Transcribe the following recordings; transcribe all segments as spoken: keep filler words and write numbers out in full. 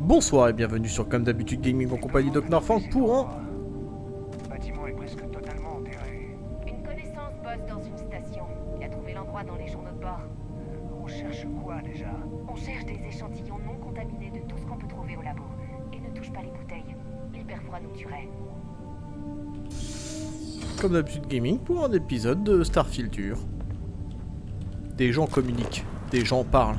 Bonsoir et bienvenue sur Comme d'habitude Gaming en compagnie de Knarfang pour un... Le bâtiment est presque totalement enterré. Une connaissance bosse dans une station. Il a trouvé l'endroit dans les journaux de bord. On cherche quoi déjà? On cherche des échantillons non contaminés de tout ce qu'on peut trouver au labo. Et ne touche pas les bouteilles. L'hyperfroid nous tuerait. Comme d'habitude Gaming pour un épisode de Starfilture. Des gens communiquent, des gens parlent.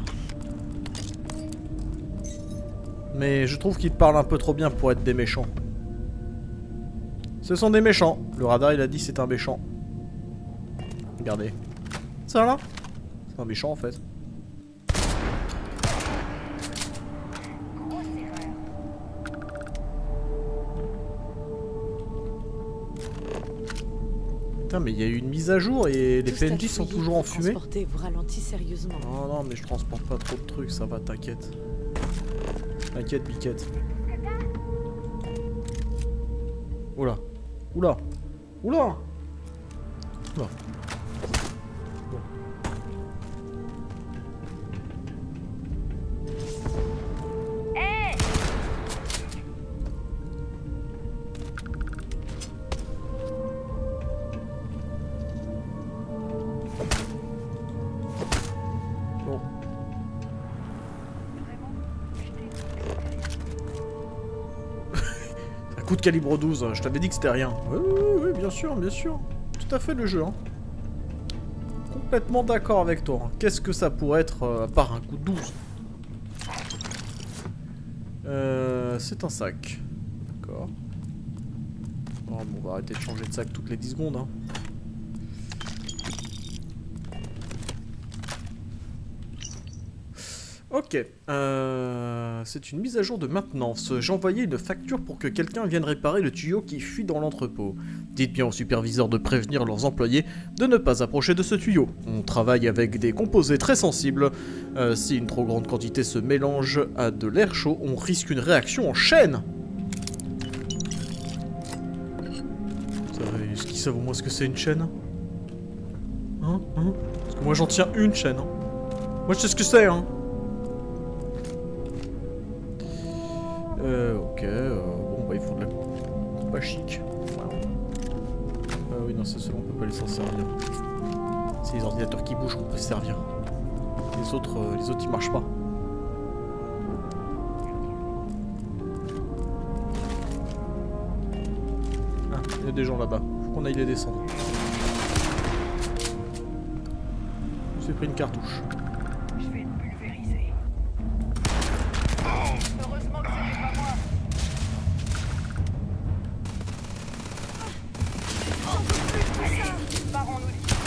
Mais je trouve qu'ils parlent un peu trop bien pour être des méchants. Ce sont des méchants. Le radar il a dit c'est un méchant. Regardez. Ça là? C'est un méchant en fait. Grosse erreur. Putain mais il y a eu une mise à jour et les P N J sont toujours en fumée. Vous ralentit sérieusement. Non non mais je transporte pas trop de trucs, ça va, t'inquiète. T'inquiète biquette. Oula. Oula. Oula. Oula. Bon. Hé! Bon. Coup de calibre douze, je t'avais dit que c'était rien. Oui, oui, oui, bien sûr, bien sûr. Tout à fait le jeu. Hein. Complètement d'accord avec toi. Hein. Qu'est-ce que ça pourrait être euh, à part un coup de douze? euh, C'est un sac. D'accord. Oh, bon, on va arrêter de changer de sac toutes les dix secondes. Hein. Ok, euh, c'est une mise à jour de maintenance. J'ai envoyé une facture pour que quelqu'un vienne réparer le tuyau qui fuit dans l'entrepôt. Dites bien aux superviseurs de prévenir leurs employés de ne pas approcher de ce tuyau. On travaille avec des composés très sensibles. Euh, si une trop grande quantité se mélange à de l'air chaud, on risque une réaction en chaîne. Est-ce qu'ils savent au moins ce que c'est une chaîne? Hein, hein? Parce que moi j'en tiens une chaîne. Hein. Moi je sais ce que c'est, hein. Euh, ok, euh, bon bah il faut de la coupe à chic. Wow. Ah oui, non, c'est ceux-là, on peut pas les s'en servir. C'est les ordinateurs qui bougent qu'on peut se servir. Les autres, euh, les autres ils marchent pas. Ah, il y a des gens là-bas, faut qu'on aille les descendre. J'ai pris une cartouche. Je vais te pulvériser. Heureusement que c'était pas moi. Allez, barrons-nous d'ici.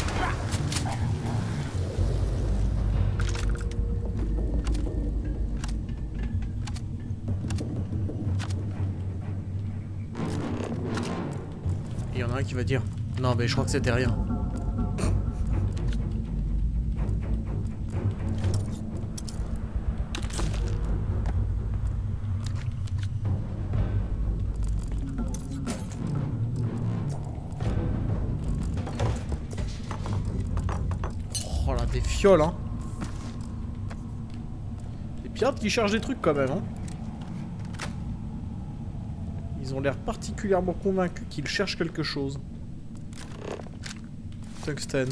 Il y en a un qui va dire non mais je crois que c'était rien. Oh là, des fioles hein. Des pirates qui cherchent des trucs quand même hein. Ils ont l'air particulièrement convaincus qu'ils cherchent quelque chose. Tungstène.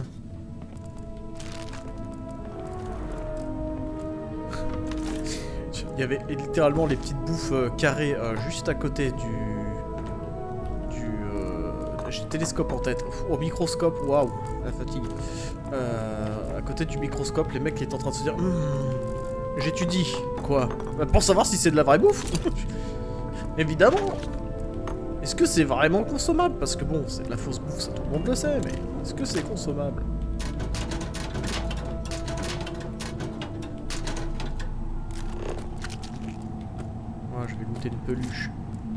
Il y avait littéralement les petites bouffes euh, carrées euh, juste à côté du... du... Euh... J'ai le télescope en tête. Au microscope, waouh, la fatigue. Euh, à côté du microscope, les mecs étaient en train de se dire... Mmm, j'étudie. Quoi? Bah, pour savoir si c'est de la vraie bouffe. Évidemment. Est-ce que c'est vraiment consommable? Parce que bon, c'est de la fausse bouffe, ça tout le monde le sait, mais est-ce que c'est consommable? Moi, je vais goûter une peluche.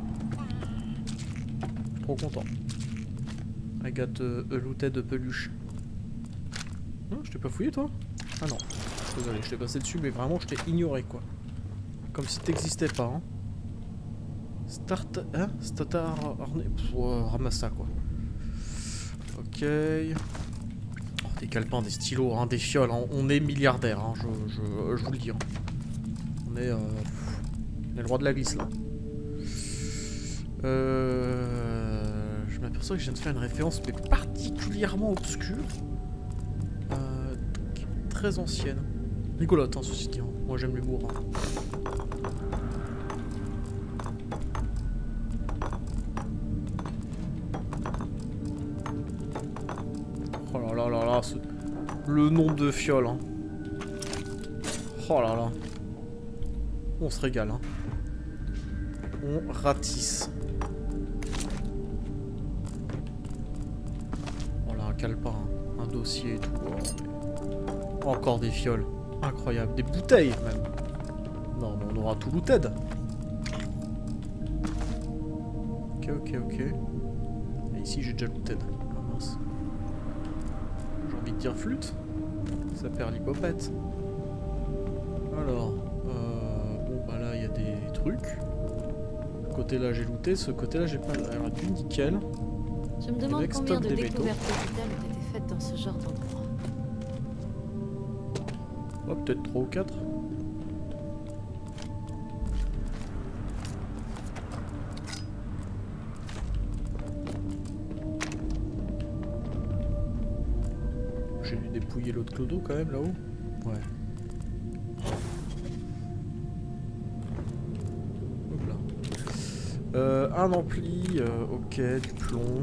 Je suis trop content. I got a looted de peluche. Non, je t'ai pas fouillé toi? Ah non. Désolé, je t'ai passé dessus, mais vraiment je t'ai ignoré quoi. Comme si t'existais pas, hein. Start... Hein? Starter... Oh, ramasse ça, quoi. Ok... Oh, des calepins, des stylos, hein, des fioles, hein. On est milliardaires, hein, je, je, je vous le dis. Hein. On est... Euh... est le roi de la glisse là. Euh... Je m'aperçois que je viens de faire une référence mais particulièrement obscure. Euh... Très ancienne. Rigolote hein, ceci dit. Moi j'aime l'humour. Hein. Oh là là là là, ce... le nombre de fioles. Hein. Oh là là. On se régale. Hein. On ratisse. Oh là, un calepin, hein. Un dossier et tout. Oh, mais... Encore des fioles. Incroyable. Des bouteilles même. Non, mais on aura tout looted. Ok, ok, ok. Et ici j'ai déjà looted. Oh mince. J'ai envie de dire flûte. Ça perd l'hypopète. Alors, euh, bon bah là il y a des trucs. Ce côté là j'ai looté, ce côté là j'ai pas l'air du nickel. Je me demande Avec combien stock de des métaux. découvertes vitales ont été faites dans ce genre d'endroit. Oh, peut-être trois ou quatre. J'ai dû dépouiller l'autre clodo quand même là-haut. Ouais. Hop là. Euh, un ampli, euh, ok, du plomb.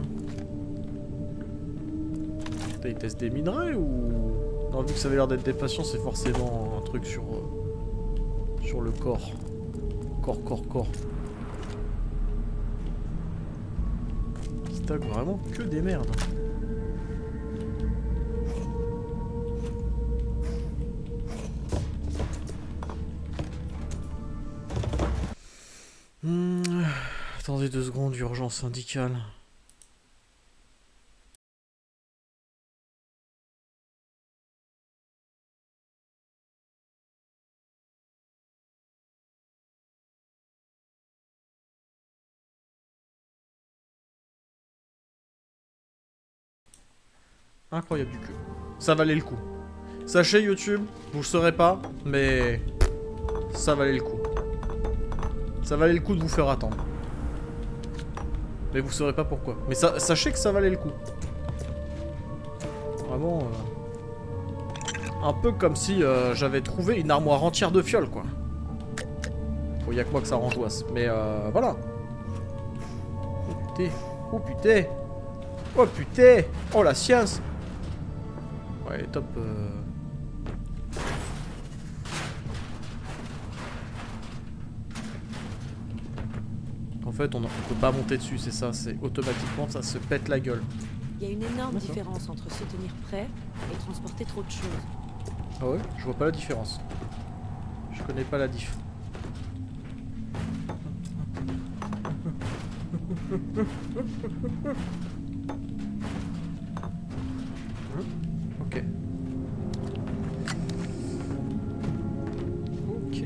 Putain, il teste des minerais ou... Non, vu que ça avait l'air d'être des patients, c'est forcément un truc sur... Euh, sur le corps. Corps, corps, corps. Qui stack vraiment que des merdes. Hmm, attendez deux secondes, urgence syndicale. Incroyable du cul. Ça valait le coup. Sachez YouTube, vous le saurez pas, mais ça valait le coup. Ça valait le coup de vous faire attendre. Mais vous saurez pas pourquoi. Mais ça, sachez que ça valait le coup. Vraiment... Euh, un peu comme si euh, j'avais trouvé une armoire entière de fioles, quoi. Bon, y a que moi que ça renjoisse. Mais euh, voilà. Oh putain. Oh putain. Oh putain. Oh la science. Ouais, top. Euh... En fait, on ne peut pas monter dessus, c'est ça. C'est automatiquement, ça se pète la gueule. Il y a une énorme différence entre se tenir prêt et transporter trop de choses. Ah ouais? Je vois pas la différence. Je connais pas la diff. Ok. Ok.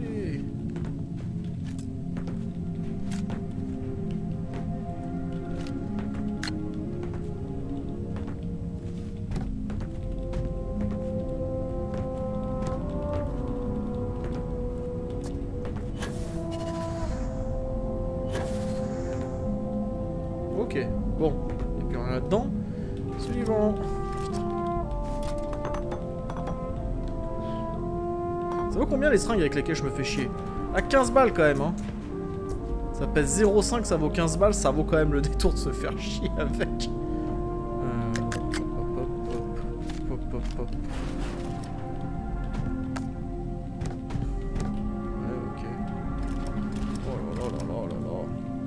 Ok, bon. Et puis on est là-dedans. Suivant. Ça vaut combien les seringues avec lesquelles je me fais chier? À quinze balles quand même, hein. Ça pèse zéro virgule cinq, ça vaut quinze balles, ça vaut quand même le détour de se faire chier avec. Euh... Hop, hop, hop, hop, hop, hop. Ouais, ok. Oh là là là là là là.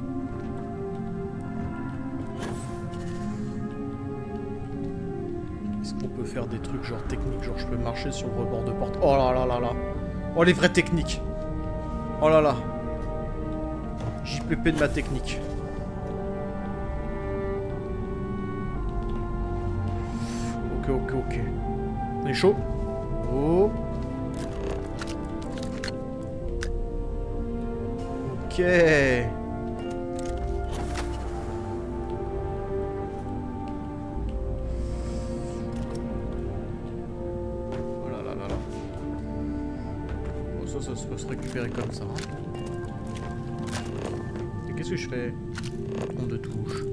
Est-ce qu'on peut faire des trucs genre techniques, genre je peux marcher sur le rebord de porte? Oh là là là là. Oh les vraies techniques. Oh là là. J P P de ma technique. Ok, ok, ok. On est chaud? Oh. Ok. Oh là là là là. Bon, ça, ça se peut se récupérer comme ça. Hein. que je fais? Trompe de touche.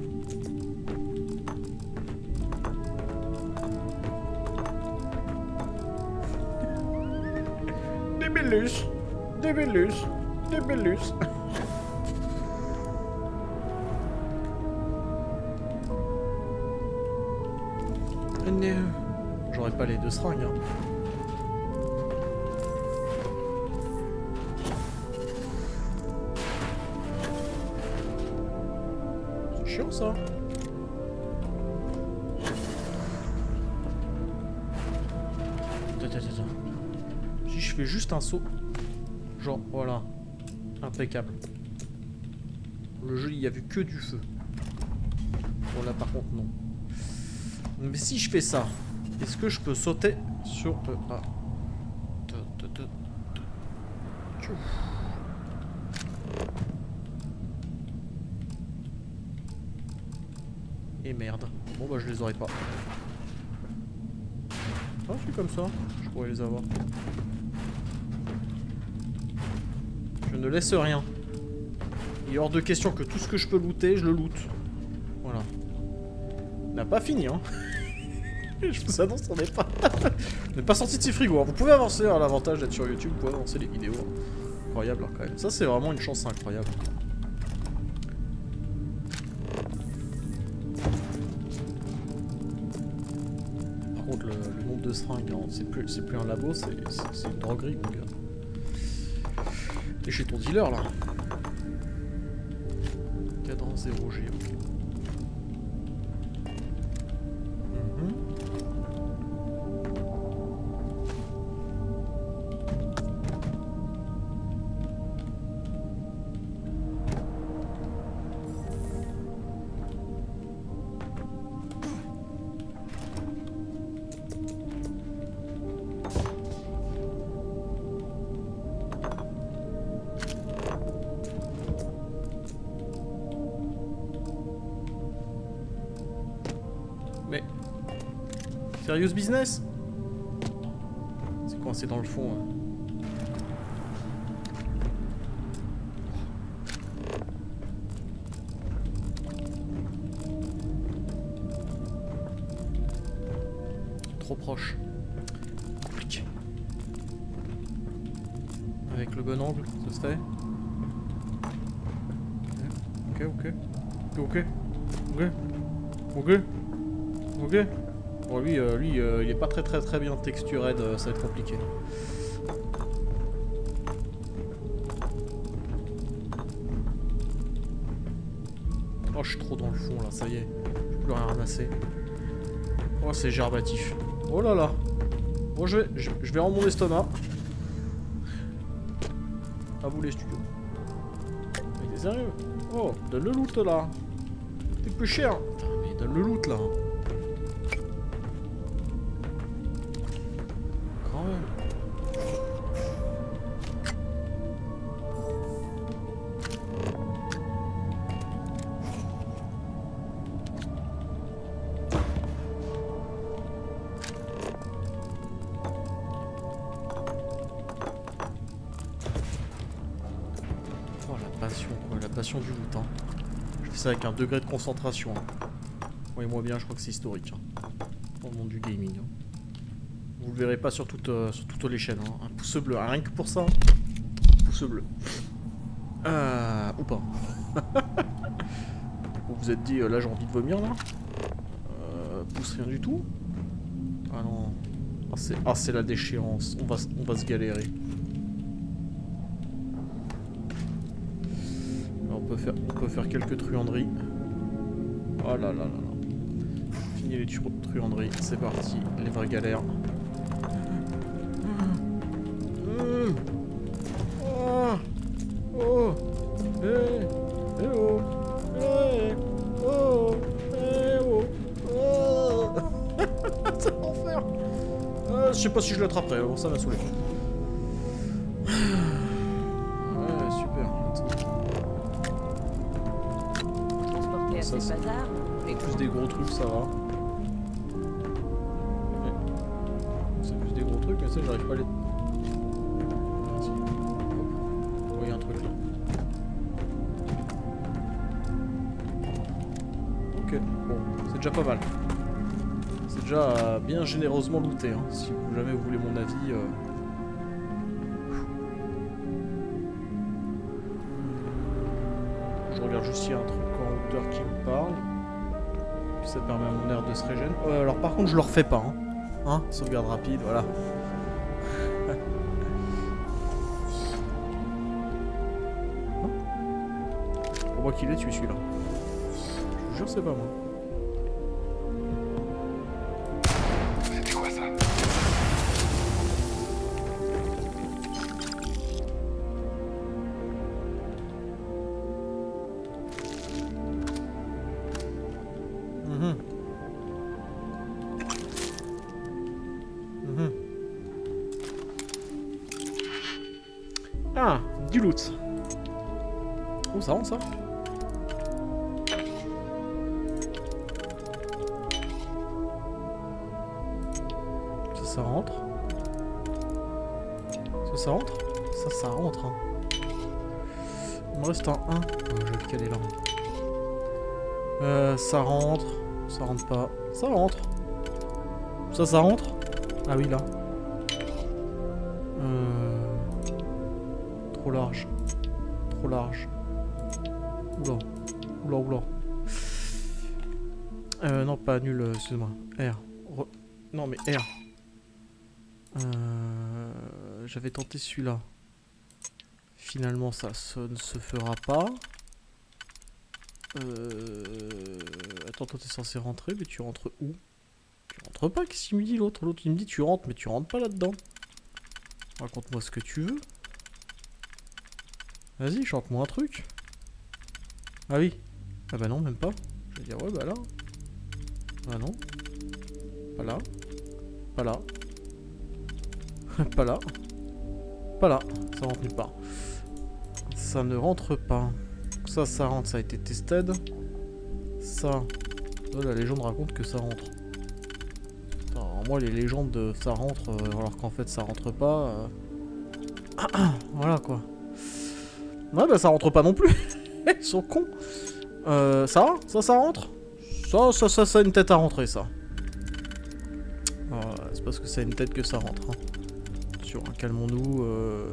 Des bellus, des bellus, des bellus. J'aurais pas les deux seringues. Hein. C'est chiant ça. Attends, attends, attends. Si je fais juste un saut, genre voilà, impeccable. Le jeu il y a vu que du feu. Bon là par contre non. Mais si je fais ça, est-ce que je peux sauter sur... Euh, ah. Et merde. Bon bah je les aurais pas. Ah c'est comme ça, je pourrais les avoir. Je ne laisse rien. Il est hors de question que tout ce que je peux looter, je le loot. Voilà. On n'a pas fini hein. Je vous annonce, on n'est pas... on n'est pas sorti de ces frigos. Vous pouvez avancer, hein, l'avantage d'être sur YouTube, vous pouvez avancer les vidéos. Incroyable, hein, quand même. Ça, c'est vraiment une chance incroyable. Par contre, le, le nombre de seringues, hein, c'est plus, c'est plus un labo, c'est une droguerie, mon gars. T'es chez ton dealer, là. Cadran zéro G, ok. Mais... Serious business? C'est coincé dans le fond. Hein. Trop proche. Compliqué. Avec le bon angle, ça se fait? Ok, ok. Ok. Ok. Ok. Ok. Bon lui, euh, lui euh, il est pas très très très bien texturé, euh, ça va être compliqué. Oh je suis trop dans le fond là, ça y est. Je peux plus rien ramasser. Oh c'est gerbatif. Oh là là. Bon je vais, je, je vais rendre mon estomac. À vous les studios. Mais t'es sérieux? Oh, donne le loot là. T'es plus cher. Putain, mais donne le loot là. Du loot, hein. Je fais ça avec un degré de concentration. Hein. Voyez-moi bien, je crois que c'est historique. Hein. Dans le monde du gaming. Hein. Vous le verrez pas sur toutes, euh, sur toutes les chaînes. Hein. Un pouce bleu, rien que pour ça. Pouce bleu. Euh, ou pas. Vous vous êtes dit, euh, là j'ai envie de vomir là. Euh, pouce rien du tout. Ah non. Ah c'est ah, c'est la déchéance. On va, on va se galérer. On peut faire, on peut faire quelques truanderies. Oh là là là là. Fini les tru truanderies, c'est parti, les vraies galères. Mmh. Oh, oh, hey, hey oh, hey, oh, hey oh, oh. C'est l'enfer. Euh, je sais pas si je l'attraperai, bon ça m'a saoulé. Ça, c'est plus des gros trucs, ça va. Ouais. C'est plus des gros trucs, mais ça, j'arrive pas à les... Oh, il y a un truc là. Ok, bon, c'est déjà pas mal. C'est déjà euh, bien généreusement looté, hein, si vous, jamais vous voulez mon avis. Euh... Je regarde juste s'il y a un truc en hauteur qui me parle. Puis ça permet à mon air de se régénérer. Euh, alors par contre je le refais pas, hein. Hein, sauvegarde rapide, voilà. Pour moi qu'il est, tu es celui-là. Je vous jure, c'est pas moi. C'était quoi ça? Mhm. Mhm. Ah, du loot. Oh, ça rentre ça. Ça, ça rentre. Ça, ça rentre. Ça, ça rentre. Hein. Il me reste un un. Oh, je vais le caler là. Euh, ça rentre. Ça rentre pas. Ça rentre. Ça, ça rentre. Ah oui, là. Euh... Trop large. Trop large. Oula. Oula, oula. Euh, non, pas nul, euh, excuse-moi. R. Re... Non, mais R. Euh... J'avais tenté celui-là. Finalement, ça, ça ne se fera pas. Euh... Attends, toi, t'es censé rentrer, mais tu rentres où? Tu rentres pas, qu'est-ce qu'il me dit l'autre? L'autre, il me dit tu rentres, mais tu rentres pas là-dedans. Raconte-moi ce que tu veux. Vas-y, chante-moi un truc. Ah oui. Ah bah non, même pas. Je vais dire, ouais, bah là. Ah non. Pas là. Pas là. Pas là. Pas là. Ça rentre nulle part. Ça ne rentre pas. Ça, ça rentre, ça a été tested. Ça. Oh, la légende raconte que ça rentre. Alors, moi, les légendes de ça rentre, euh, alors qu'en fait, ça rentre pas. Euh... voilà quoi. Ouais, bah ça rentre pas non plus. Ils sont cons. Euh, ça, ça, ça rentre. Ça, ça, ça, ça a une tête à rentrer, ça. Euh, c'est parce que ça a une tête que ça rentre. Hein. Sur un calmons-nous. Euh...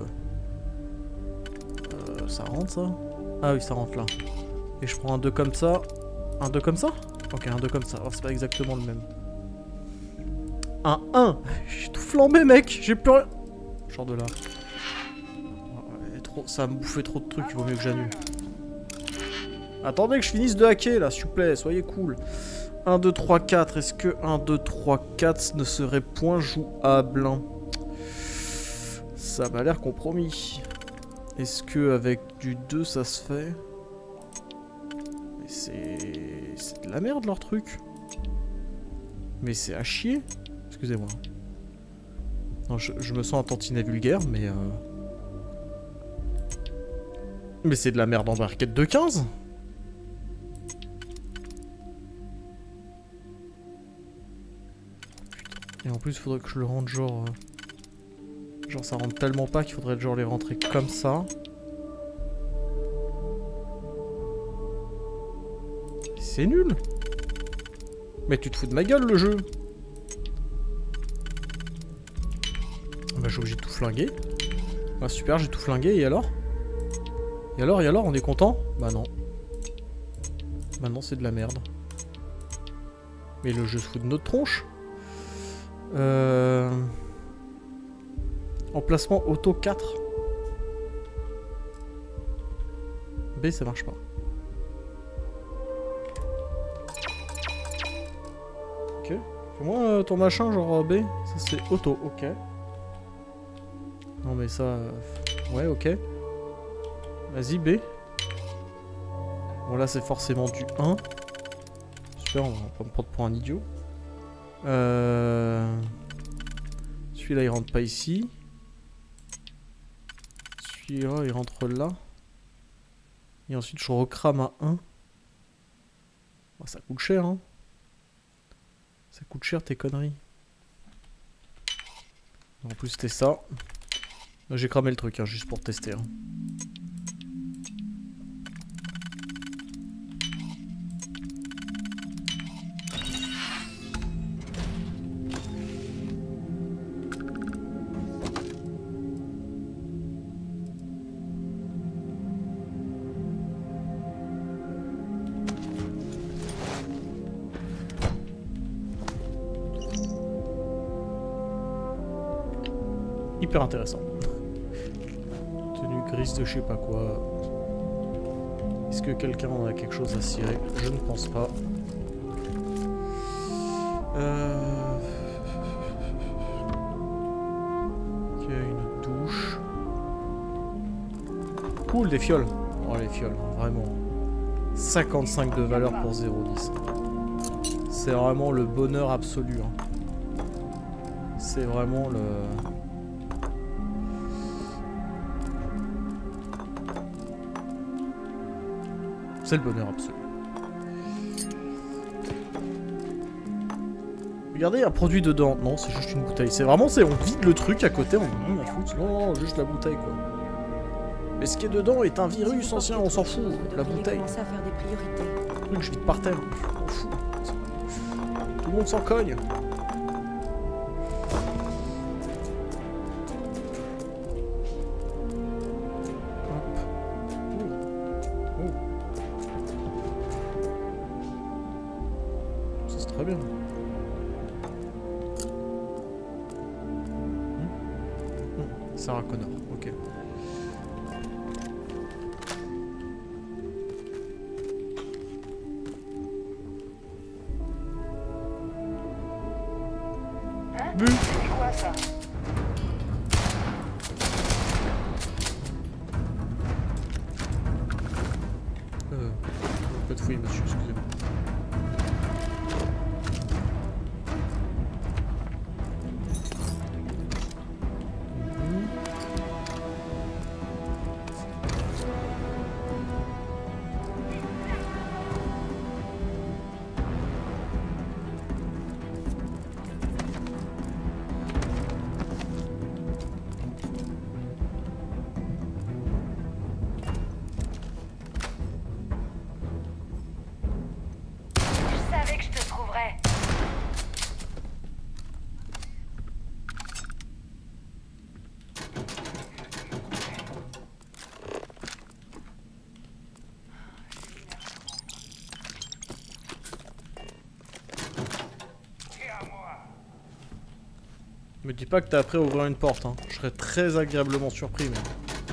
Euh, ça rentre, ça. Ah oui, ça rentre là. Et je prends un deux comme ça. Un deux comme ça? Ok, un deux comme ça. Alors, c'est pas exactement le même. Un un. J'ai tout flambé, mec. J'ai plus rien. Genre de là. Trop... Ça va me bouffer trop de trucs. Il vaut mieux que j'annule. Attendez que je finisse de hacker, là, s'il vous plaît. Soyez cool. un, deux, trois, quatre. Est-ce que un, deux, trois, quatre ne serait point jouable? Ça m'a l'air compromis. Est-ce que avec du deux, ça se fait? Mais c'est... C'est de la merde, leur truc. Mais c'est à chier. Excusez-moi. Non, je, je me sens un tantinet vulgaire, mais... Euh... Mais c'est de la merde en barquette de quinze. Et en plus, il faudrait que je le rentre genre... Euh... Genre, ça rentre tellement pas qu'il faudrait genre les rentrer comme ça. C'est nul. Mais tu te fous de ma gueule, le jeu. Bah, je suis obligé de tout flinguer. Ah, super, j'ai tout flingué, et alors? Et alors, et alors, on est content? Bah non. Bah non, c'est de la merde. Mais le jeu se fout de notre tronche. Euh... Emplacement auto quatre. B, ça marche pas. Ok. Fais-moi euh, ton machin, genre B. Ça c'est auto, ok. Non mais ça... Euh... Ouais, ok. Vas-y, B. Bon là c'est forcément du un. Super, on va pas me prendre pour un idiot. Euh... Celui-là il rentre pas ici. Celui-là il rentre là. Et ensuite je recrame à un. Oh, ça coûte cher hein. Ça coûte cher tes conneries. En plus c'était ça. J'ai cramé le truc hein, juste pour tester. Hein. hyper intéressant. Tenue grise de je sais pas quoi. Est-ce que quelqu'un en a quelque chose à cirer? Je ne pense pas. Euh... Ok, une douche. Cool, des fioles. Oh, les fioles, vraiment. cinquante-cinq de valeur pour zéro virgule dix. C'est vraiment le bonheur absolu. Hein. C'est vraiment le... C'est le bonheur absolu. Regardez, il y a un produit dedans. Non, c'est juste une bouteille. C'est vraiment, c'est on vide le truc à côté, on non, on fout. Non, non, juste la bouteille, quoi. Mais ce qui est dedans est un virus ancien, on s'en fout. La bouteille. À faire des priorités. Le truc, je vide par terre. On s'en fout. Tout le monde s'en cogne. Très bien. Mmh. Mmh. Sarah Connor, ok. Hein? Bu. C'est quoi ça? Euh, pas de fouille, monsieur, excusez-moi. Me dis pas que t'as appris à ouvrir une porte, hein. Je serais très agréablement surpris, mais...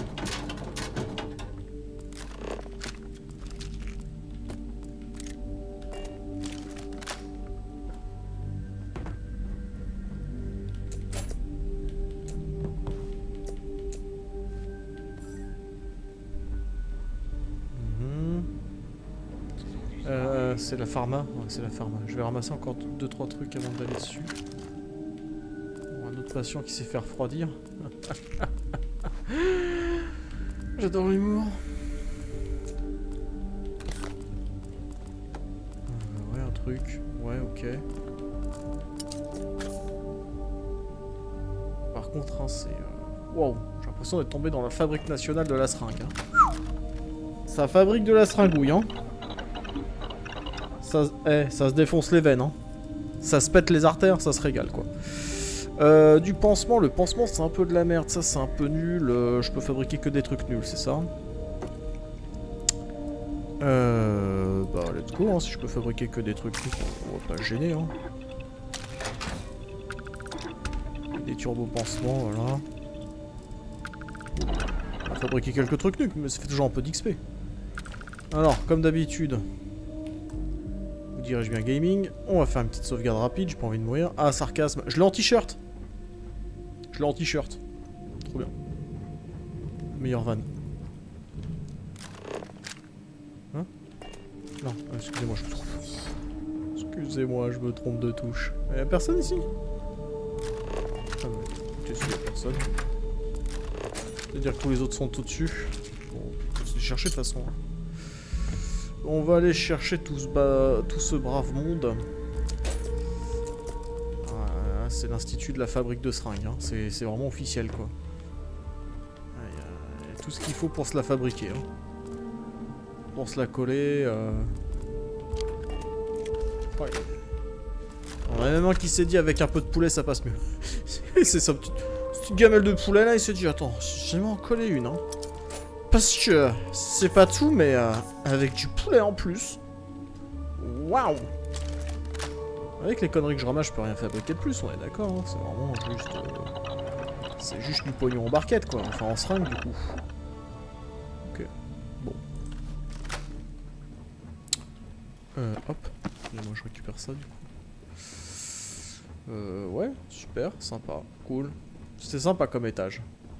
Mmh. Euh, c'est la pharma. Ouais, c'est la pharma. Je vais ramasser encore deux trois trucs avant d'aller dessus. Patient qui s'est fait refroidir. J'adore l'humour. Euh, ouais, un truc. Ouais, ok. Par contre, hein, c'est... Euh... Waouh, j'ai l'impression d'être tombé dans la fabrique nationale de la seringue. Hein. Ça fabrique de la seringuouille, hein. Ça, eh, ça se défonce les veines, hein. Ça se pète les artères, ça se régale, quoi. Euh, du pansement, le pansement c'est un peu de la merde, ça c'est un peu nul, euh, je peux fabriquer que des trucs nuls, c'est ça? Euh... Bah let's go, hein, si je peux fabriquer que des trucs nuls, on va pas se gêner, hein. Des turbo-pansements, voilà. On va fabriquer quelques trucs nuls, mais ça fait toujours un peu d'X P. Alors, comme d'habitude... Vous dirige bien gaming, on va faire une petite sauvegarde rapide, j'ai pas envie de mourir. Ah, sarcasme, je l'ai en t-shirt. Je l'ai en t-shirt. Trop bien. Meilleure vanne. Hein? Non, excusez-moi, je me trompe. Excusez-moi, je me trompe de touche. Y'a personne ici? Ah bah, écoutez, s'il y a personne. C'est-à-dire que tous les autres sont au-dessus. Bon, on peut se les chercher de toute façon. On va aller chercher tout ce, ba... tout ce brave monde. Voilà, c'est l'institut de la fabrique de seringues. Hein. C'est vraiment officiel, quoi. Il y a, y a tout ce qu'il faut pour se la fabriquer. Hein. Pour se la coller. Euh... Ouais. On a même un qui s'est dit avec un peu de poulet ça passe mieux. C'est sa petite, petite gamelle de poulet là, il s'est dit attends, j'ai m'en coller une. Hein. Parce que c'est pas tout, mais euh, avec du poulet en plus. Waouh! Avec les conneries que je ramasse, je peux rien fabriquer de plus, on est d'accord. Hein, c'est vraiment juste... Euh, C'est juste du pognon en barquette quoi, enfin en seringue du coup. Ok, bon. Euh, hop, et moi je récupère ça du coup. Euh, ouais, super, sympa, cool. C'était sympa comme étage.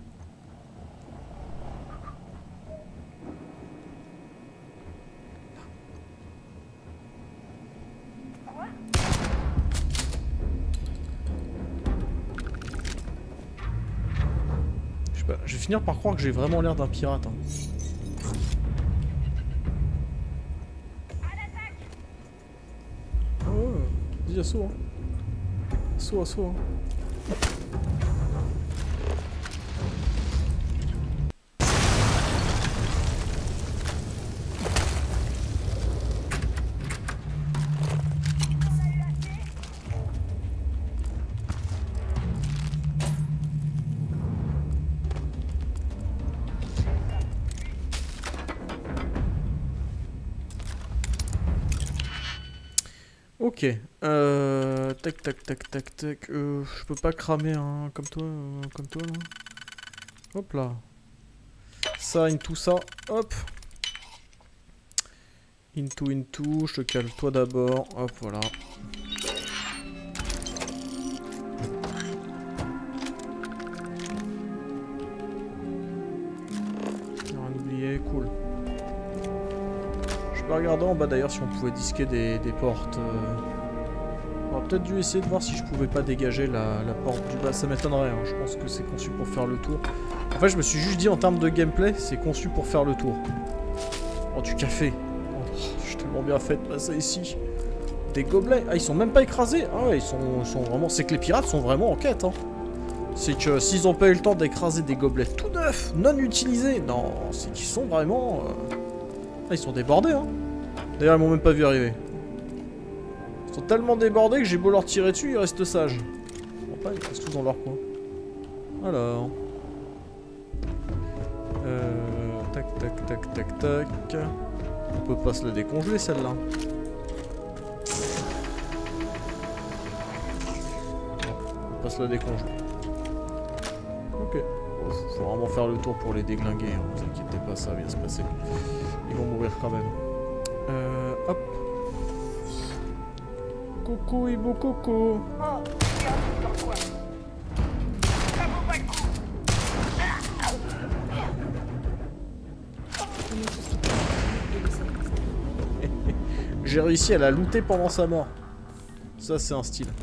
Je sais pas, je vais finir par croire que j'ai vraiment l'air d'un pirate. Hein. Oh, dis assaut. Hein. Assaut, assaut. Hein. Ok, euh, tac tac tac tac tac, euh, je peux pas cramer un comme toi, euh, comme toi là. Hop là. Ça, into ça, hop. Into, into, je te cale toi d'abord, hop voilà. Rien oublié, cool. Je peux regarder en bas d'ailleurs si on pouvait disquer des, des portes. Euh... On aurait peut-être dû essayer de voir si je pouvais pas dégager la, la porte du bas. Ça m'étonnerait, hein. Je pense que c'est conçu pour faire le tour. En fait, je me suis juste dit en termes de gameplay, c'est conçu pour faire le tour. Oh, du café. Oh, je suis tellement bien fait de passer ici. Des gobelets. Ah, ils sont même pas écrasés. Ah ouais, ils sont, ils sont vraiment... C'est que les pirates sont vraiment en quête, hein. C'est que s'ils ont pas eu le temps d'écraser des gobelets tout neufs, non utilisés, non, c'est qu'ils sont vraiment... Euh... Ah, ils sont débordés, hein. D'ailleurs, ils m'ont même pas vu arriver. Ils sont tellement débordés que j'ai beau leur tirer dessus, ils restent sages. Bon, pas, ils restent tous dans leur coin. Alors... Euh... Tac, tac, tac, tac, tac... On peut pas se la décongeler, celle-là. On peut pas se la décongeler. Ok. Faut, faut vraiment faire le tour pour les déglinguer, hein. Vous inquiétez pas, ça va bien se passer. Ils vont mourir quand même. Euh, hop. Coucou, Ibo Coco. Oh, il y a un truc dans le coin. Ça vaut pas le coup. J'ai réussi à la looter pendant sa mort. Ça, c'est un style.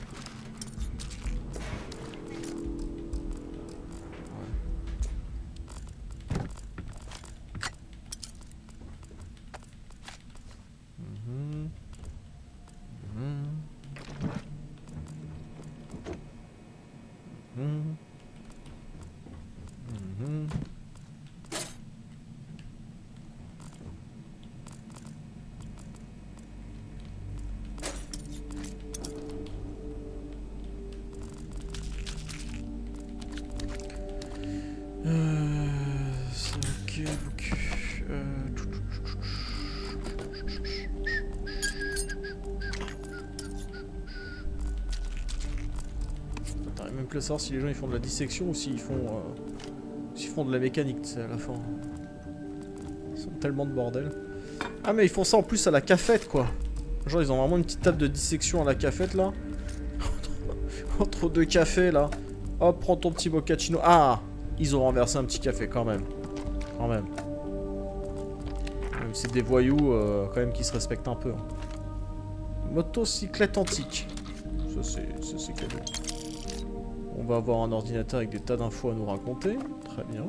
À savoir si les gens ils font de la dissection ou s'ils font euh, s'ils font de la mécanique, tu sais, à la fin. Ils sont tellement de bordel. Ah mais ils font ça en plus à la cafette quoi. Genre ils ont vraiment une petite table de dissection à la cafette là. Entre deux cafés là. Hop, prends ton petit mochaccino. Ah, ils ont renversé un petit café quand même. Quand même. C'est des voyous euh, quand même qui se respectent un peu. Hein. Motocyclette antique. Ça c'est cadeau. On va avoir un ordinateur avec des tas d'infos à nous raconter. Très bien.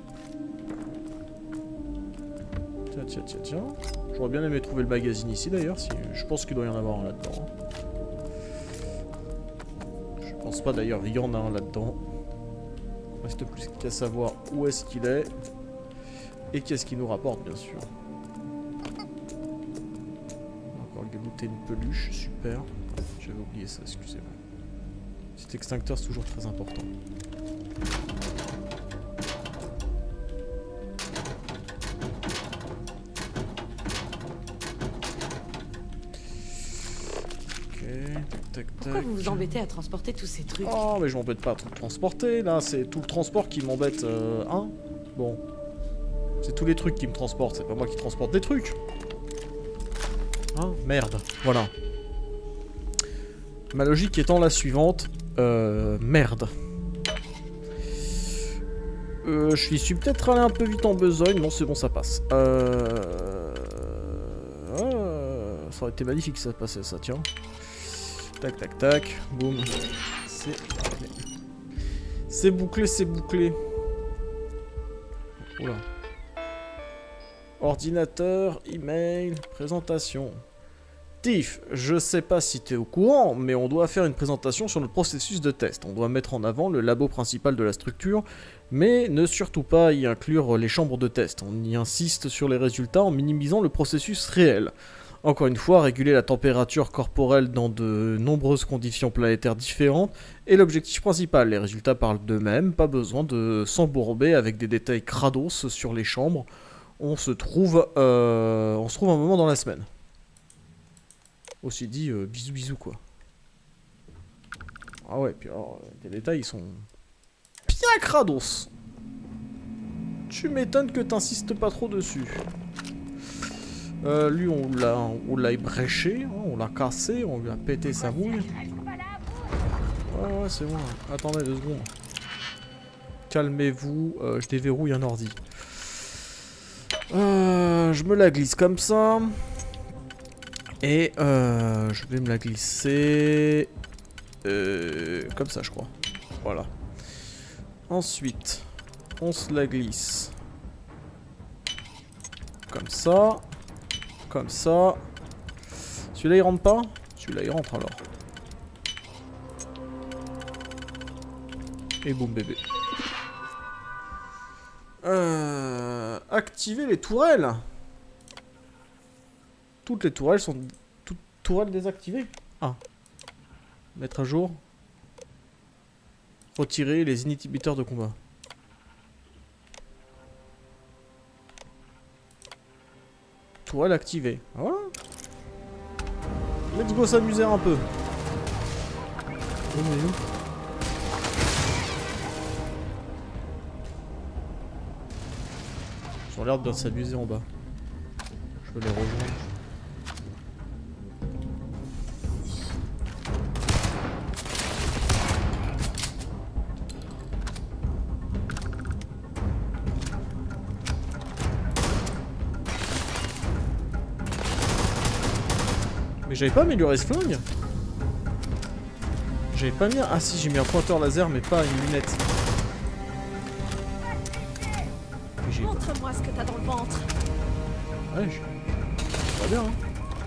Tiens, tiens, tiens, tiens. J'aurais bien aimé trouver le magazine ici d'ailleurs. Si... Je pense qu'il doit y en avoir un là-dedans. Je pense pas d'ailleurs, il y en a un là-dedans. Reste plus qu'à savoir où est-ce qu'il est. Et qu'est-ce qu'il nous rapporte, bien sûr. On a encore gabouté une peluche, super. J'avais oublié ça, excusez-moi. Cet extincteur, c'est toujours très important. Ok, tac, tac, Pourquoi tac. vous vous embêtez à transporter tous ces trucs? Oh, mais je m'embête pas à tout transporter, là. C'est tout le transport qui m'embête, euh, hein. Bon. C'est tous les trucs qui me transportent, c'est pas moi qui transporte des trucs. Hein? Merde. Voilà. Ma logique étant la suivante. Euh... Merde. Euh, je suis peut-être allé un peu vite en besogne. Non, c'est bon, ça passe. Euh... Ah, ça aurait été magnifique si ça passait, ça, tiens. Tac, tac, tac. Boum. C'est bouclé. C'est bouclé, c'est bouclé. Oula. Ordinateur, email, présentation. Tiff, je sais pas si t'es au courant, mais on doit faire une présentation sur notre processus de test. On doit mettre en avant le labo principal de la structure, mais ne surtout pas y inclure les chambres de test. On y insiste sur les résultats en minimisant le processus réel. Encore une fois, réguler la température corporelle dans de nombreuses conditions planétaires différentes est l'objectif principal. Les résultats parlent d'eux-mêmes, pas besoin de s'embourber avec des détails crados sur les chambres. On se trouve, euh, on se trouve un moment dans la semaine. Aussi dit, euh, bisous bisous quoi. Ah ouais, puis alors, les détails ils sont bien crados. Tu m'étonnes que t'insistes pas trop dessus. Euh, lui on l'a on l'a ébréché, hein, on l'a cassé, on lui a pété sa mouille. Ouais ouais c'est bon, attendez deux secondes. Calmez-vous, euh, je déverrouille un ordi. Euh, je me la glisse comme ça. Et euh, je vais me la glisser euh, comme ça je crois. Voilà. Ensuite, on se la glisse comme ça. Comme ça. Celui-là il rentre pas? Celui-là il rentre alors. Et boum bébé. Euh, activer les tourelles. Toutes les tourelles sont... Toutes tourelles désactivées. Ah. Mettre à jour. Retirer les inhibiteurs de combat. Tourelle activée. Voilà. Let's go s'amuser un peu. Ils ont l'air de bien s'amuser en bas. Je peux les rejoindre. Mais j'avais pas amélioré ce flingue. J'avais pas mis un... Ah si, j'ai mis un pointeur laser mais pas une lunette. Montre-moi ce que t'as dans le ventre. Ouais, je... ça va bien hein.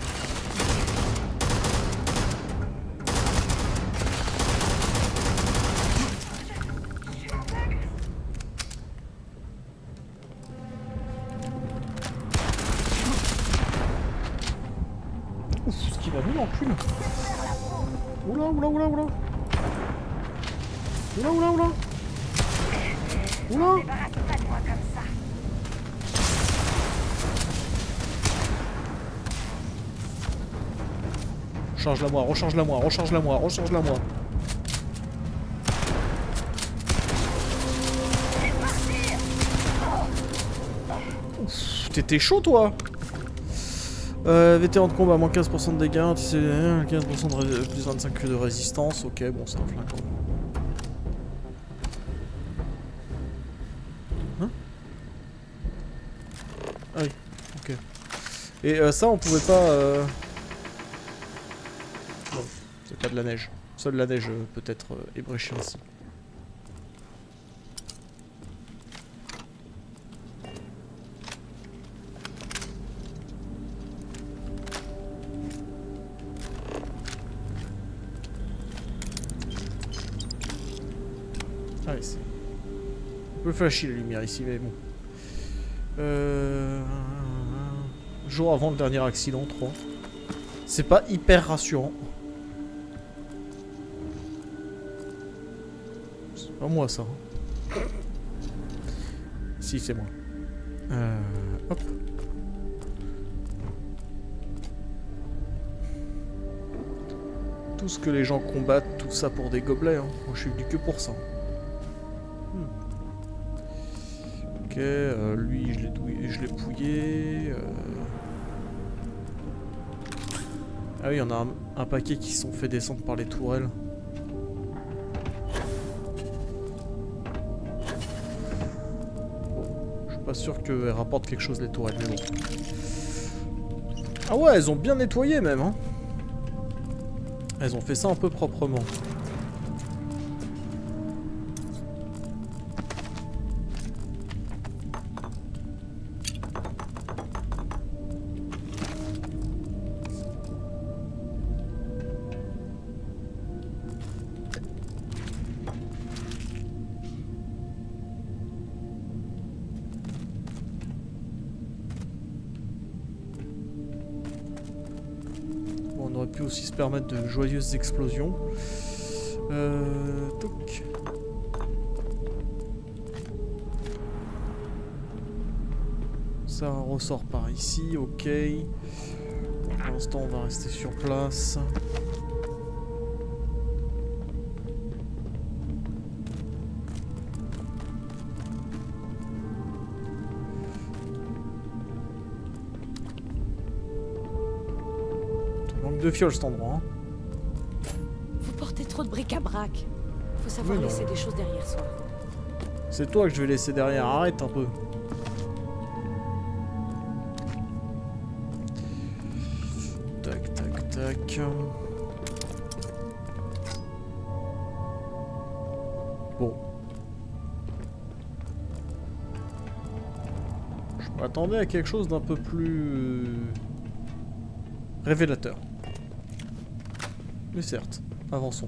Ouf, ce qui va bien l'encul. Oula, oula, oula, oula. Oula, oula, oula. Oula. Recharge-la moi, recharge-la moi, recharge-la moi, recharge-la moi. T'étais chaud toi. Euh, vétéran de combat, moins quinze pour cent de dégâts, quinze pour cent de ré... plus vingt-cinq de résistance, ok bon c'est un flingue quoi. Hein? Ah oui, ok. Et euh, ça on pouvait pas... Euh... Non, c'est pas de la neige. Seule la neige euh, peut être euh, ébréchée ainsi. Ah oui, c'est... un peu flashy la lumière ici, mais bon. Euh... Jour avant le dernier accident, trois. C'est pas hyper rassurant. C'est pas moi ça. Hein. Si, c'est moi. Euh... Hop. tout ce que les gens combattent, tout ça pour des gobelets. Hein. Moi, je suis venu que pour ça. Hmm. Ok, euh, lui, je l'ai douillé, je l'ai pouillé. Euh... Ah oui, il y en a un, un paquet qui sont fait descendre par les tourelles. Bon, je suis pas sûr qu'elles rapportent quelque chose les tourelles, mais bon. Ah ouais, elles ont bien nettoyé même, hein. Elles ont fait ça un peu proprement. On aurait pu aussi se permettre de joyeuses explosions. Euh, toc. Ça ressort par ici, ok. Bon, pour l'instant, on va rester sur place. De fiole cet endroit. Hein. Vous portez trop de bric-à-brac. Faut savoir Oui, laisser des choses derrière soi. C'est toi que je vais laisser derrière. Arrête un peu. Tac, tac, tac. Bon. Je m'attendais à quelque chose d'un peu plus révélateur. Mais certes, avançons.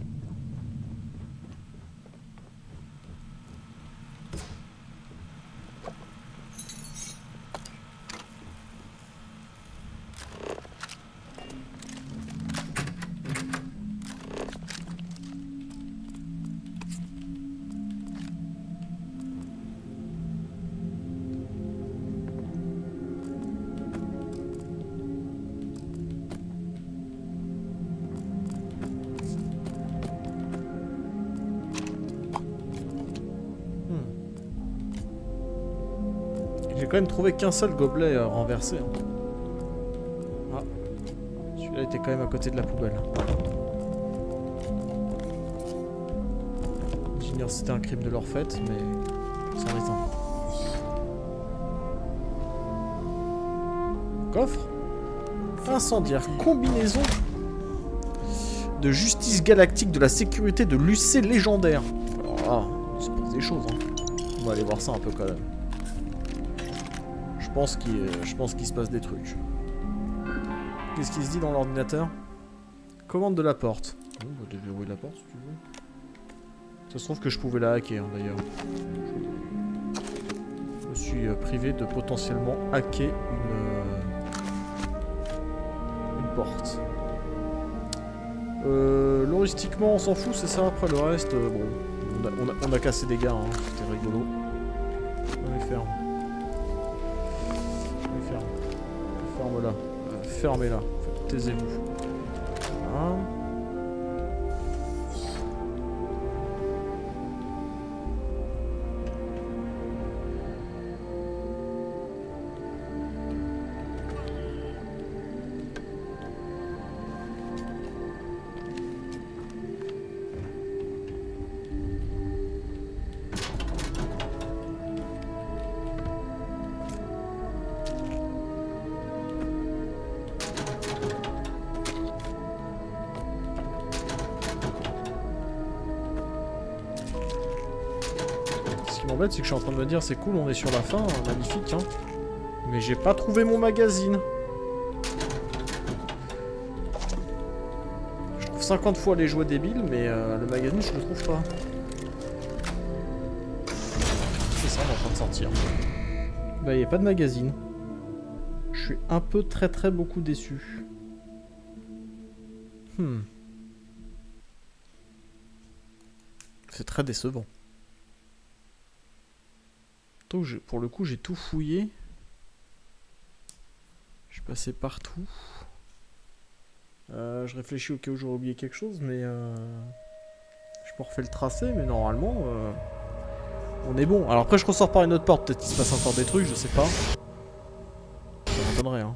J'ai quand même trouvé qu'un seul gobelet euh, renversé. Hein. Ah, celui-là était quand même à côté de la poubelle. J'ignore si c'était un crime de leur fait, mais c'en est un. Coffre incendiaire, combinaison de justice galactique de la sécurité de l'U C légendaire. Alors là, il se passe des choses. Hein. On va aller voir ça un peu quand même. Je pense qu'il je pense qu'il se passe des trucs. Qu'est-ce qui se dit dans l'ordinateur? Commande de la porte. On va déverrouiller la porte si tu veux. Ça se trouve que je pouvais la hacker d'ailleurs. Je me suis privé de potentiellement hacker une, une porte. Euh, Logistiquement on s'en fout, c'est ça. Après le reste, euh, bon, on a, on, a, on a cassé des gars, hein. C'était rigolo. On les ferme. On les ferme. Ferme-la. Euh, Fermez-la. Taisez-vous. Voilà. Ce qui m'embête, c'est que je suis en train de me dire c'est cool, on est sur la fin, hein, magnifique, hein. Mais j'ai pas trouvé mon magazine. Je trouve cinquante fois les jouets débiles, mais euh, le magazine, je le trouve pas. C'est ça, on est en train de sortir. Bah, y a pas de magazine. Je suis un peu très très beaucoup déçu. Hmm. C'est très décevant. Je, pour le coup, j'ai tout fouillé. Je suis passé partout. Euh, je réfléchis au cas où j'aurais oublié quelque chose, mais... Euh... Je peux refaire le tracé, mais normalement... Euh... On est bon. Alors après, je ressors par une autre porte. Peut-être qu'il se passe encore des trucs, je sais pas. Ça m'étonnerait, hein.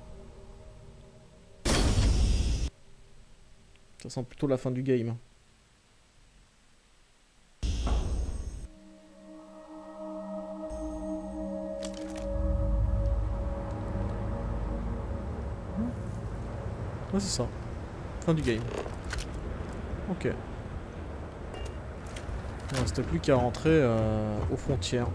Ça sent plutôt la fin du game. Ouais, c'est ça. Fin du game. Ok. Il ne reste plus qu'à rentrer euh, aux frontières.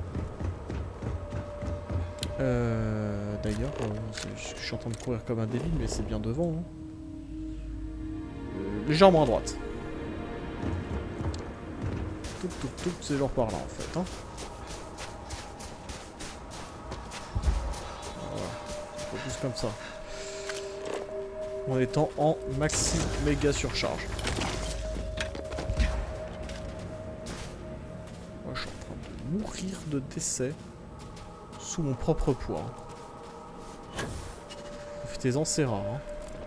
Euh, D'ailleurs, euh, je, je suis en train de courir comme un débile, mais c'est bien devant. Hein. Euh, légèrement à droite. Tout, tout, tout, c'est genre par là en fait. Hein. Voilà. Un peu plus comme ça. En étant en maxi méga surcharge. Moi, je suis en train de mourir de décès sous mon propre poids. Profitez-en, c'est rare. Hein.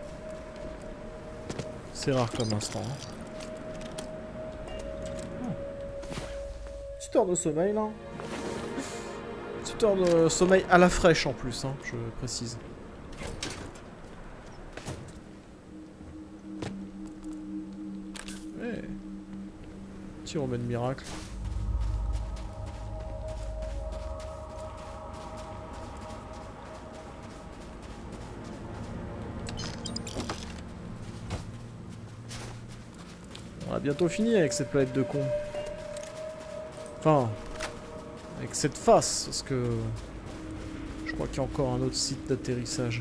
C'est rare comme instant. Hein. Oh. Petite heure de sommeil là. Petite heure de sommeil à la fraîche en plus, hein, je précise. Petit remède miracle. On a bientôt fini avec cette planète de con. Enfin, avec cette face, parce que je crois qu'il y a encore un autre site d'atterrissage.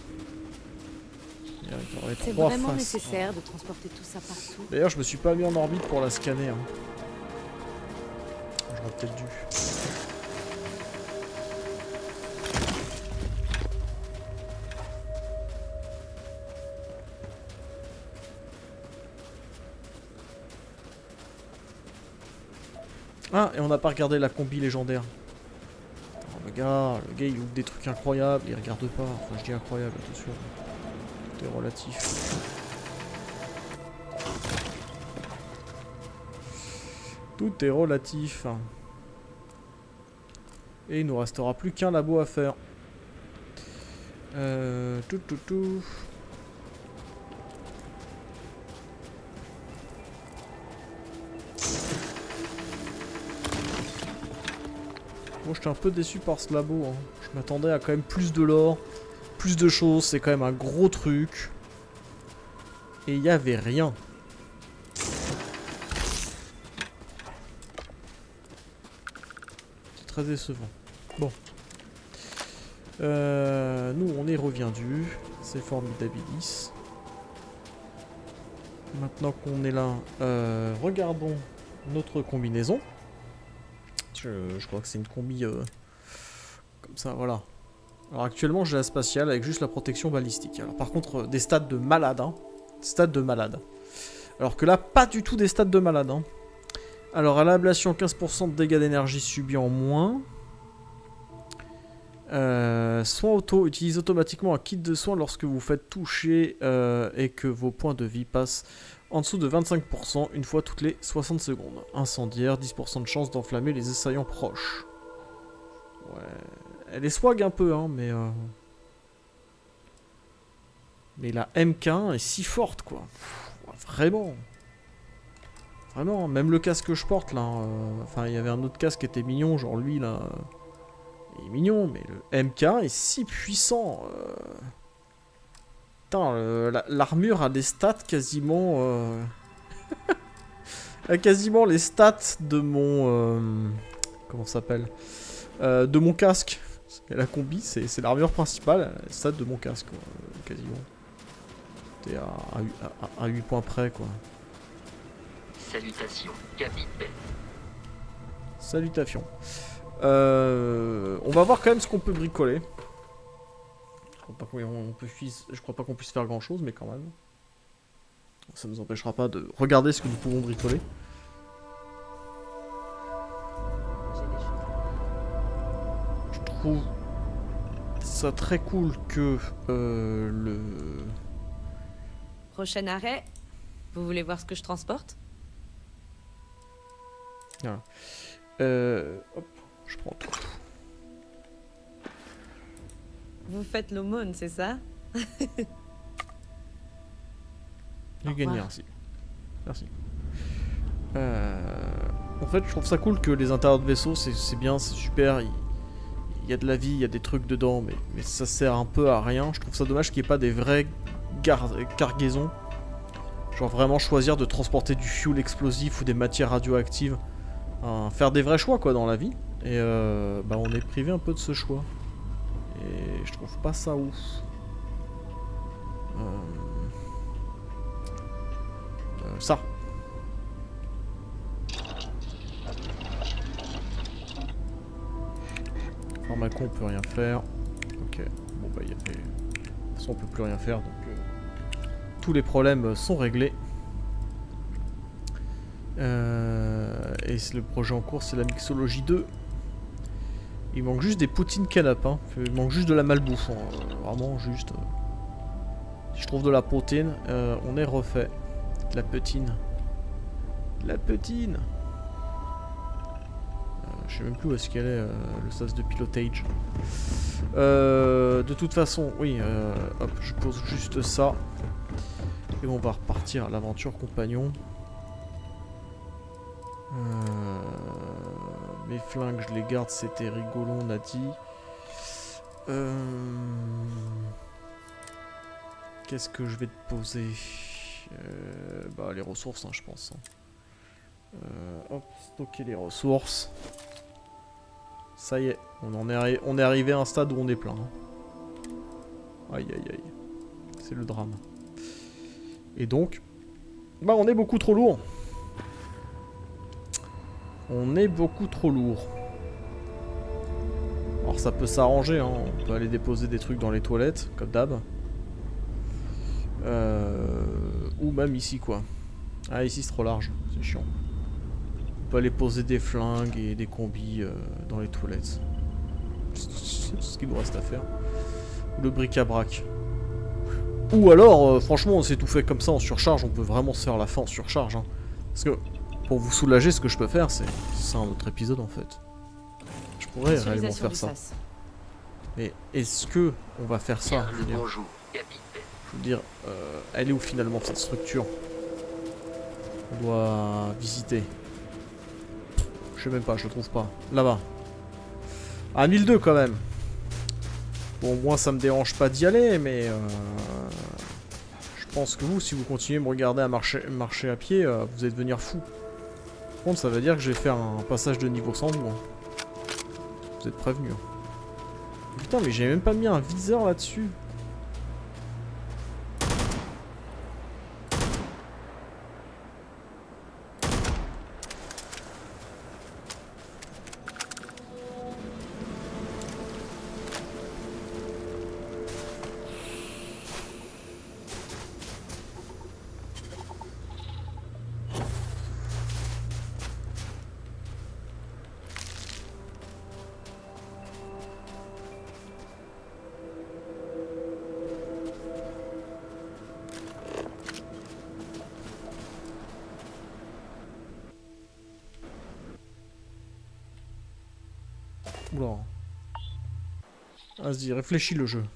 C'est vraiment faces. nécessaire oh. de transporter tout ça partout. D'ailleurs, je me suis pas mis en orbite pour la scanner. Hein. J'aurais peut-être dû. Ah, et on n'a pas regardé la combi légendaire. Oh, le gars, le gars, il ouvre des trucs incroyables, il regarde pas. Enfin, je dis incroyable, attention. Tout est relatif. Tout est relatif. Et il nous restera plus qu'un labo à faire. Euh, tout, tout, tout. Bon, j'étais un peu déçu par ce labo. Hein. Je m'attendais à quand même plus de lore, plus de choses. C'est quand même un gros truc. Et il n'y avait rien. C'est très décevant. Bon. Euh, nous, on est reviendus. C'est formidabilis. Maintenant qu'on est là, euh, regardons notre combinaison. Je, je crois que c'est une combi euh, comme ça, voilà. Alors actuellement, j'ai la spatiale avec juste la protection balistique. Alors par contre, des stats de malade, hein. Stats de malade. Alors que là, pas du tout des stats de malade, hein. Alors à l'ablation, quinze pour cent de dégâts d'énergie subis en moins. Euh, soin auto, utilise automatiquement un kit de soins lorsque vous faites toucher euh, et que vos points de vie passent en dessous de vingt-cinq pour cent une fois toutes les soixante secondes. Incendiaire, dix pour cent de chance d'enflammer les assaillants proches. Ouais, elle est swag un peu, hein, mais... Euh... Mais la M K un est si forte, quoi. Pff, vraiment. Vraiment, même le casque que je porte, là... Euh... Enfin, il y avait un autre casque qui était mignon, genre lui, là... Il est mignon, mais le M K un est si puissant. Euh... Putain, l'armure a des stats quasiment... Euh... a quasiment les stats de mon... Euh... Comment ça s'appelle euh, de mon casque. Et la combi, c'est l'armure principale, les stats de mon casque, quoi, quasiment. T'es à, à, à, à huit points près, quoi. Salutations, capitaine. Salutations. Euh, on va voir quand même ce qu'on peut bricoler. Je crois pas qu'on puisse, je crois pas qu'on puisse faire grand chose, mais quand même. Ça ne nous empêchera pas de regarder ce que nous pouvons bricoler. Je trouve ça très cool que euh, le Prochain arrêt. Vous voulez voir ce que je transporte? Voilà. Euh, hop, je prends tout. Vous faites l'aumône, c'est ça? J'ai gagné, merci. Merci. Euh, en fait, je trouve ça cool que les intérieurs de vaisseau, c'est bien, c'est super. Il, il y a de la vie, il y a des trucs dedans, mais, mais ça sert un peu à rien. Je trouve ça dommage qu'il n'y ait pas des vraies cargaisons. Genre vraiment choisir de transporter du fuel explosif ou des matières radioactives. Hein, faire des vrais choix, quoi, dans la vie. Et euh, bah, on est privé un peu de ce choix. Et je trouve pas ça ouf. Euh... Euh, ça. Pharmacon on peut rien faire. Ok. Bon bah il y a des... De toute façon on peut plus rien faire donc euh, tous les problèmes sont réglés. Euh... Et le projet en cours c'est la mixologie deux. Il manque juste des poutines canapes, hein. Il manque juste de la malbouffe, hein. Vraiment juste. Euh... Si je trouve de la protéine, euh, on est refait. La petine. La petine. Euh, je sais même plus où est-ce qu'elle est, euh, le sas de pilotage. Euh, de toute façon, oui, euh, hop, je pose juste ça. Et on va repartir à l'aventure compagnon. Euh, mes flingues, je les garde, c'était rigolo, on a dit. Euh, Qu'est-ce que je vais te poser? Euh, bah les ressources hein, je pense. Hein. Euh, hop, stocker les ressources. Ça y est, on, en est, on est arrivé à un stade où on est plein. Hein. Aïe aïe aïe. C'est le drame. Et donc, bah on est beaucoup trop lourd. On est beaucoup trop lourd. Alors ça peut s'arranger, hein. On peut aller déposer des trucs dans les toilettes, comme d'hab. Euh, ou même ici quoi. Ah ici c'est trop large, c'est chiant. On peut aller poser des flingues et des combis euh, dans les toilettes. C'est ce qu'il nous reste à faire. Le bric-à-brac. Ou alors, euh, franchement, on s'est tout fait comme ça en surcharge. On peut vraiment se faire la fin en surcharge. Hein. Parce que pour vous soulager, ce que je peux faire, c'est c'est un autre épisode en fait. Je pourrais réellement faire ça. Sas. Mais est-ce que on va faire ça? Je veux dire, je veux dire euh, elle est où finalement cette structure? On doit visiter. Je sais même pas, je le trouve pas. Là-bas. Ah, mille deux quand même. Bon, moi ça me dérange pas d'y aller, mais euh, je pense que vous, si vous continuez à me regarder à marcher, marcher à pied, euh, vous allez devenir fou. Par contre, ça veut dire que je vais faire un passage de niveau sans vous. Hein. Vous êtes prévenus. Hein. Putain, mais j'ai même pas mis un viseur là-dessus. Oula. Vas-y, réfléchis le jeu.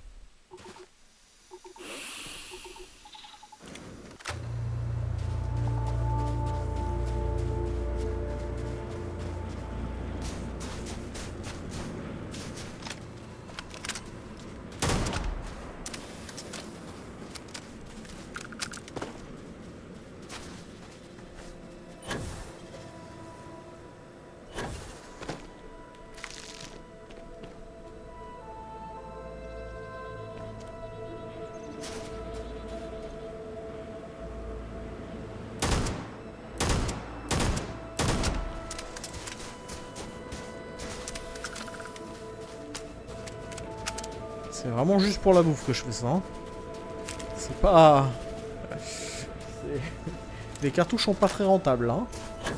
C'est vraiment juste pour la bouffe que je fais ça. Hein. C'est pas... Les cartouches sont pas très rentables. Hein.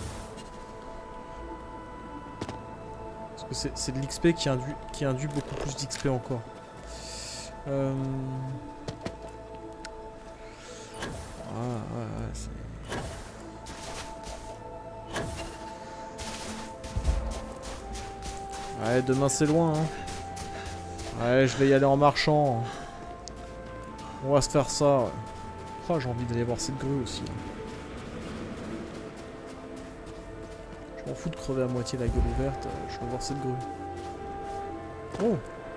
Parce que c'est de l'X P qui induit, qui induit beaucoup plus d'X P encore. Euh... ouais, ouais, c'est... Ouais, demain c'est loin, hein. Ouais, je vais y aller en marchant. On va se faire ça. Ouais. Oh, j'ai envie d'aller voir cette grue aussi. Je m'en fous de crever à moitié la gueule ouverte. Je vais voir cette grue. Oh!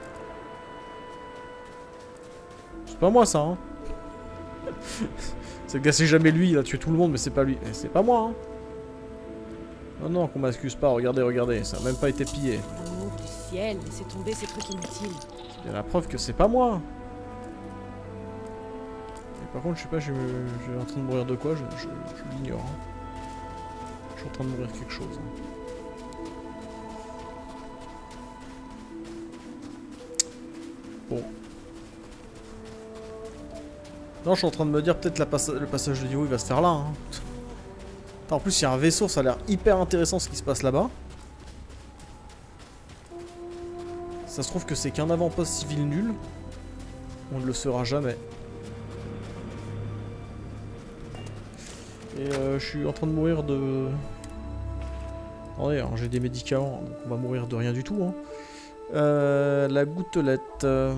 C'est pas moi ça, hein. C'est le gars, c'est jamais lui, il a tué tout le monde, mais c'est pas lui. Eh, c'est pas moi, hein. Non, non, qu'on m'excuse pas, regardez, regardez, ça a même pas été pillé. Amour du ciel, laissez tomber ces trucs inutiles. Il y a la preuve que c'est pas moi. Et par contre, je sais pas, je, je suis en train de mourir de quoi, je, je, je l'ignore. Hein. Je suis en train de mourir quelque chose. Hein. Bon. Non, je suis en train de me dire peut-être le passage de niveau il va se faire là. Hein. En plus, il y a un vaisseau, ça a l'air hyper intéressant ce qui se passe là-bas. Ça se trouve que c'est qu'un avant-poste civil nul. On ne le saura jamais. Et euh, je suis en train de mourir de... Attendez, j'ai des médicaments, donc on va mourir de rien du tout. Hein. Euh, la gouttelette... Euh...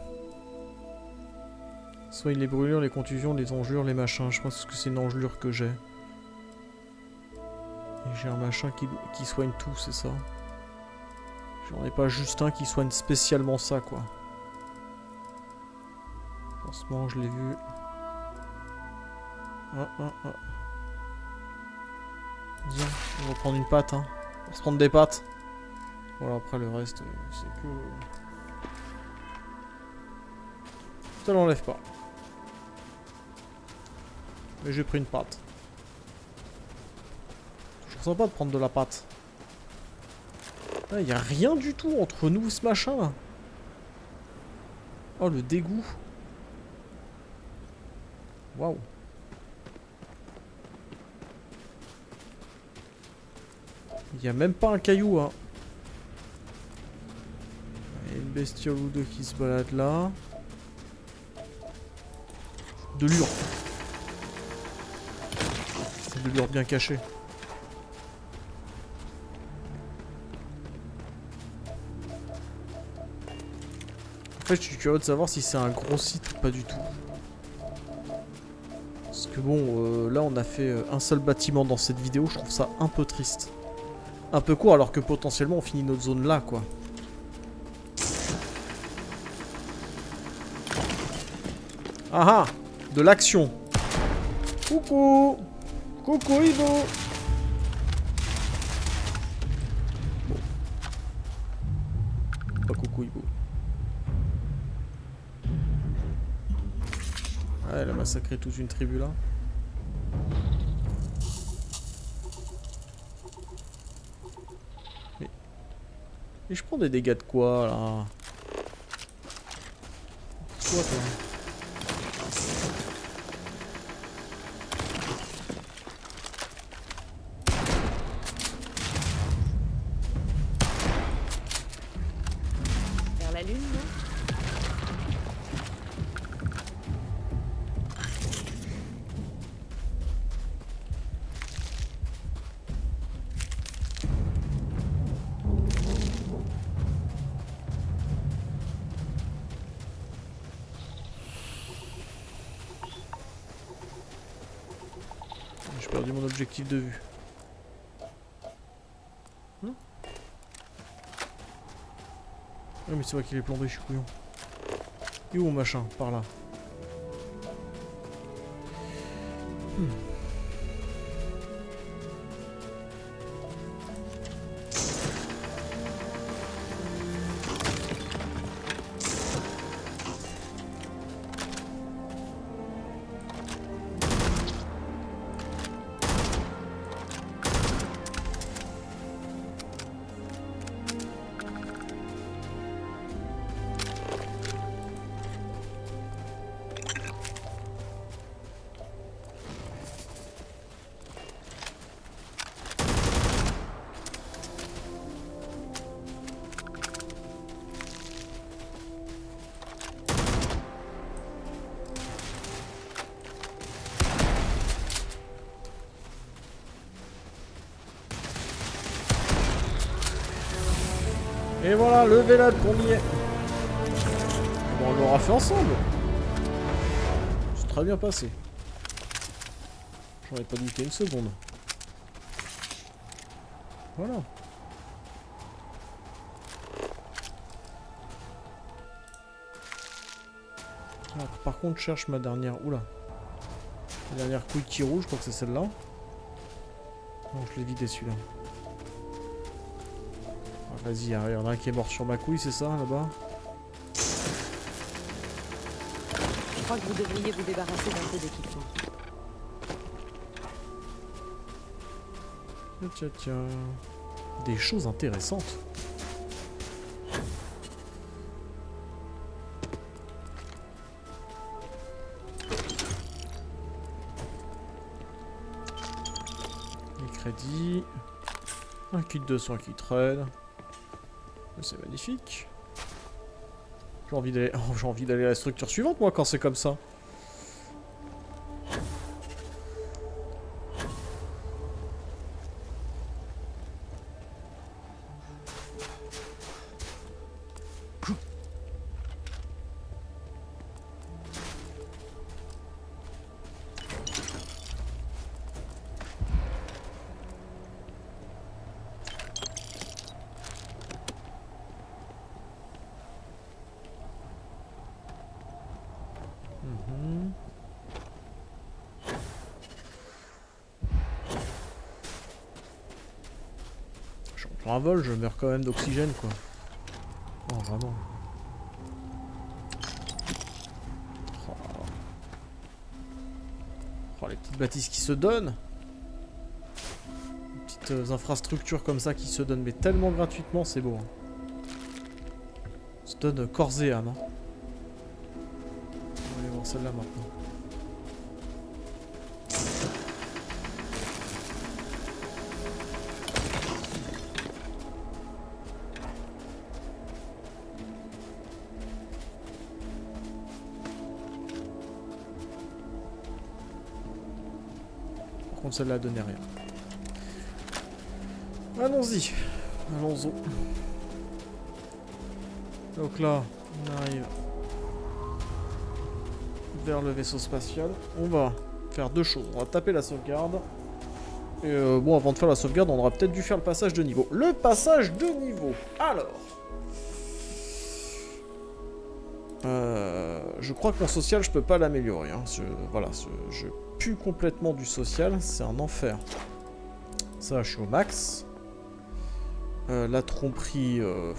Soigne les brûlures, les contusions, les engelures, les machins. Je pense que c'est une engelure que j'ai. Et j'ai un machin qui, qui soigne tout, c'est ça. J'en ai pas juste un qui soigne spécialement ça, quoi. Pansement, je l'ai vu. Ah, ah, ah. Viens, on va prendre une patte, hein. On va se prendre des pattes. Voilà, après le reste, c'est que... Ça l'enlève pas. Mais j'ai pris une patte. Je sens pas de prendre de la pâte. Il n'y a rien du tout entre nous ce machin là. Oh le dégoût. Waouh. Il n'y a même pas un caillou hein. Il y a une bestiole ou deux qui se balade là. De l'ur. C'est de l'ur bien caché. En fait, je suis curieux de savoir si c'est un gros site ou pas du tout. Parce que bon, euh, là on a fait un seul bâtiment dans cette vidéo, je trouve ça un peu triste. Un peu court alors que potentiellement on finit notre zone là, quoi. Ah ah, de l'action. Coucou. Coucou Ivo. Bon. Pas coucou Ivo. Ouais, elle a massacré toute une tribu là. Mais... Et je prends des dégâts de quoi là? Quoi toi? Vers la lune, non? J'ai perdu mon objectif de vue. Non? Ah mais c'est moi qui l'ai plombé, je suis couillon. Et où mon machin? Par là. Hmm. Et voilà, le vélade qu'on y est. Bon, on l'aura fait ensemble. C'est très bien passé. J'en ai pas douté une seconde. Voilà. Alors, par contre, je cherche ma dernière... Oula. La dernière couille qui roule, je crois que c'est celle-là. Non, je l'ai vidé celui-là. Ah, vas-y, il y en a un qui est mort sur ma couille, c'est ça, là-bas? Je crois que vous devriez vous débarrasser d'un peu d'équipement. Tiens, tiens. Des choses intéressantes. Les crédits. Un kit de soins qui traîne. C'est magnifique. J'ai envie d'aller oh, j'ai envie d'aller à la structure suivante, moi, quand c'est comme ça. Un vol, je meurs quand même d'oxygène, quoi. Oh, vraiment. Oh. Oh, les petites bâtisses qui se donnent. Les petites euh, infrastructures comme ça qui se donnent, mais tellement gratuitement, c'est beau. Hein. Se donne corps et âme. Hein. On va aller voir celle-là maintenant. Celle-là donnait rien. Allons-y. Allons-y. Donc là, on arrive vers le vaisseau spatial. On va faire deux choses. On va taper la sauvegarde. Et euh, bon, avant de faire la sauvegarde, on aura peut-être dû faire le passage de niveau. Le passage de niveau. Alors. Euh, je crois que mon social, je peux pas l'améliorer. Hein. Je, voilà, je... je pue complètement du social, c'est un enfer. Ça, je suis au max. Euh, la tromperie... Euh...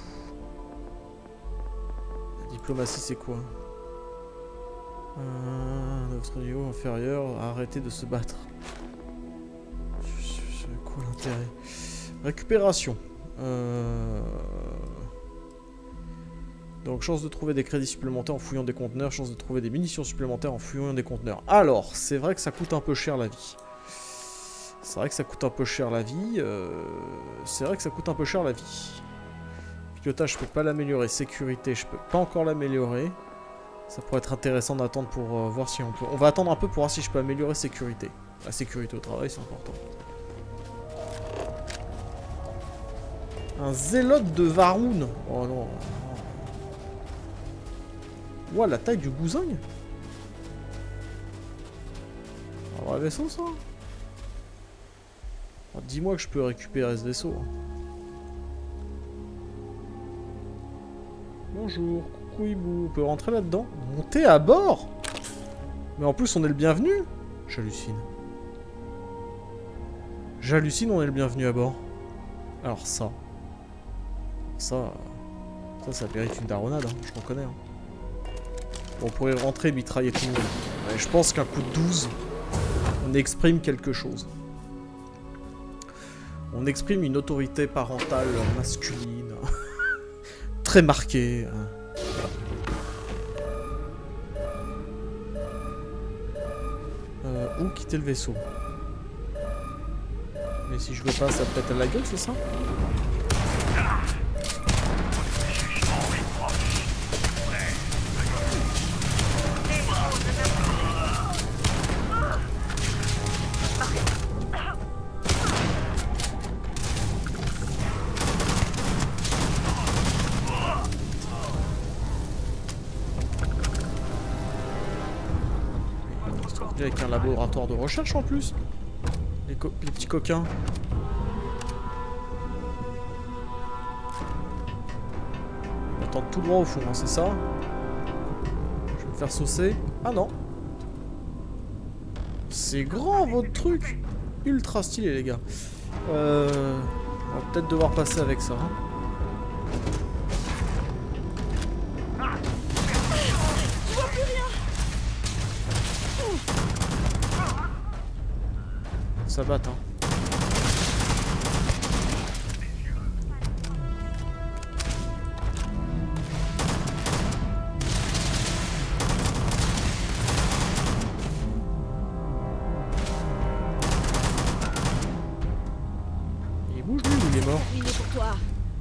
La diplomatie, c'est quoi? euh, Notre niveau inférieur, arrêtez de se battre. Quoi l'intérêt? Récupération. Euh... Donc, chance de trouver des crédits supplémentaires en fouillant des conteneurs, chance de trouver des munitions supplémentaires en fouillant des conteneurs. Alors, c'est vrai que ça coûte un peu cher la vie. C'est vrai que ça coûte un peu cher la vie. Euh... C'est vrai que ça coûte un peu cher la vie. Pilotage, je peux pas l'améliorer. Sécurité, je peux pas encore l'améliorer. Ça pourrait être intéressant d'attendre pour euh, voir si on peut... On va attendre un peu pour voir si je peux améliorer sécurité. La sécurité au travail, c'est important. Un zélote de Varun. Oh non. Ouah, la taille du gousingue. Un vrai vaisseau, ça. Oh, dis-moi que je peux récupérer ce vaisseau. Bonjour, coucou hibou. On peut rentrer là-dedans? Monter à bord? Mais en plus, on est le bienvenu? J'hallucine. J'hallucine, on est le bienvenu à bord. Alors ça. Ça... Ça, ça mérite une daronade, hein, je reconnais. Hein. On pourrait rentrer et mitrailler tout le monde. Mais je pense qu'un coup de douze, on exprime quelque chose. On exprime une autorité parentale masculine. Très marquée. Euh, où quitter le vaisseau? Mais si je veux pas, ça pète à la gueule, c'est ça? Avec un laboratoire de recherche en plus. Les, co les petits coquins. Ils attendent tout droit au fond, hein, c'est ça? Je vais me faire saucer. Ah non. C'est grand votre truc. Ultra stylé les gars. Euh, on va peut-être devoir passer avec ça. Hein. Ça batte, hein. Il bouge lui ou il est mort? Ah,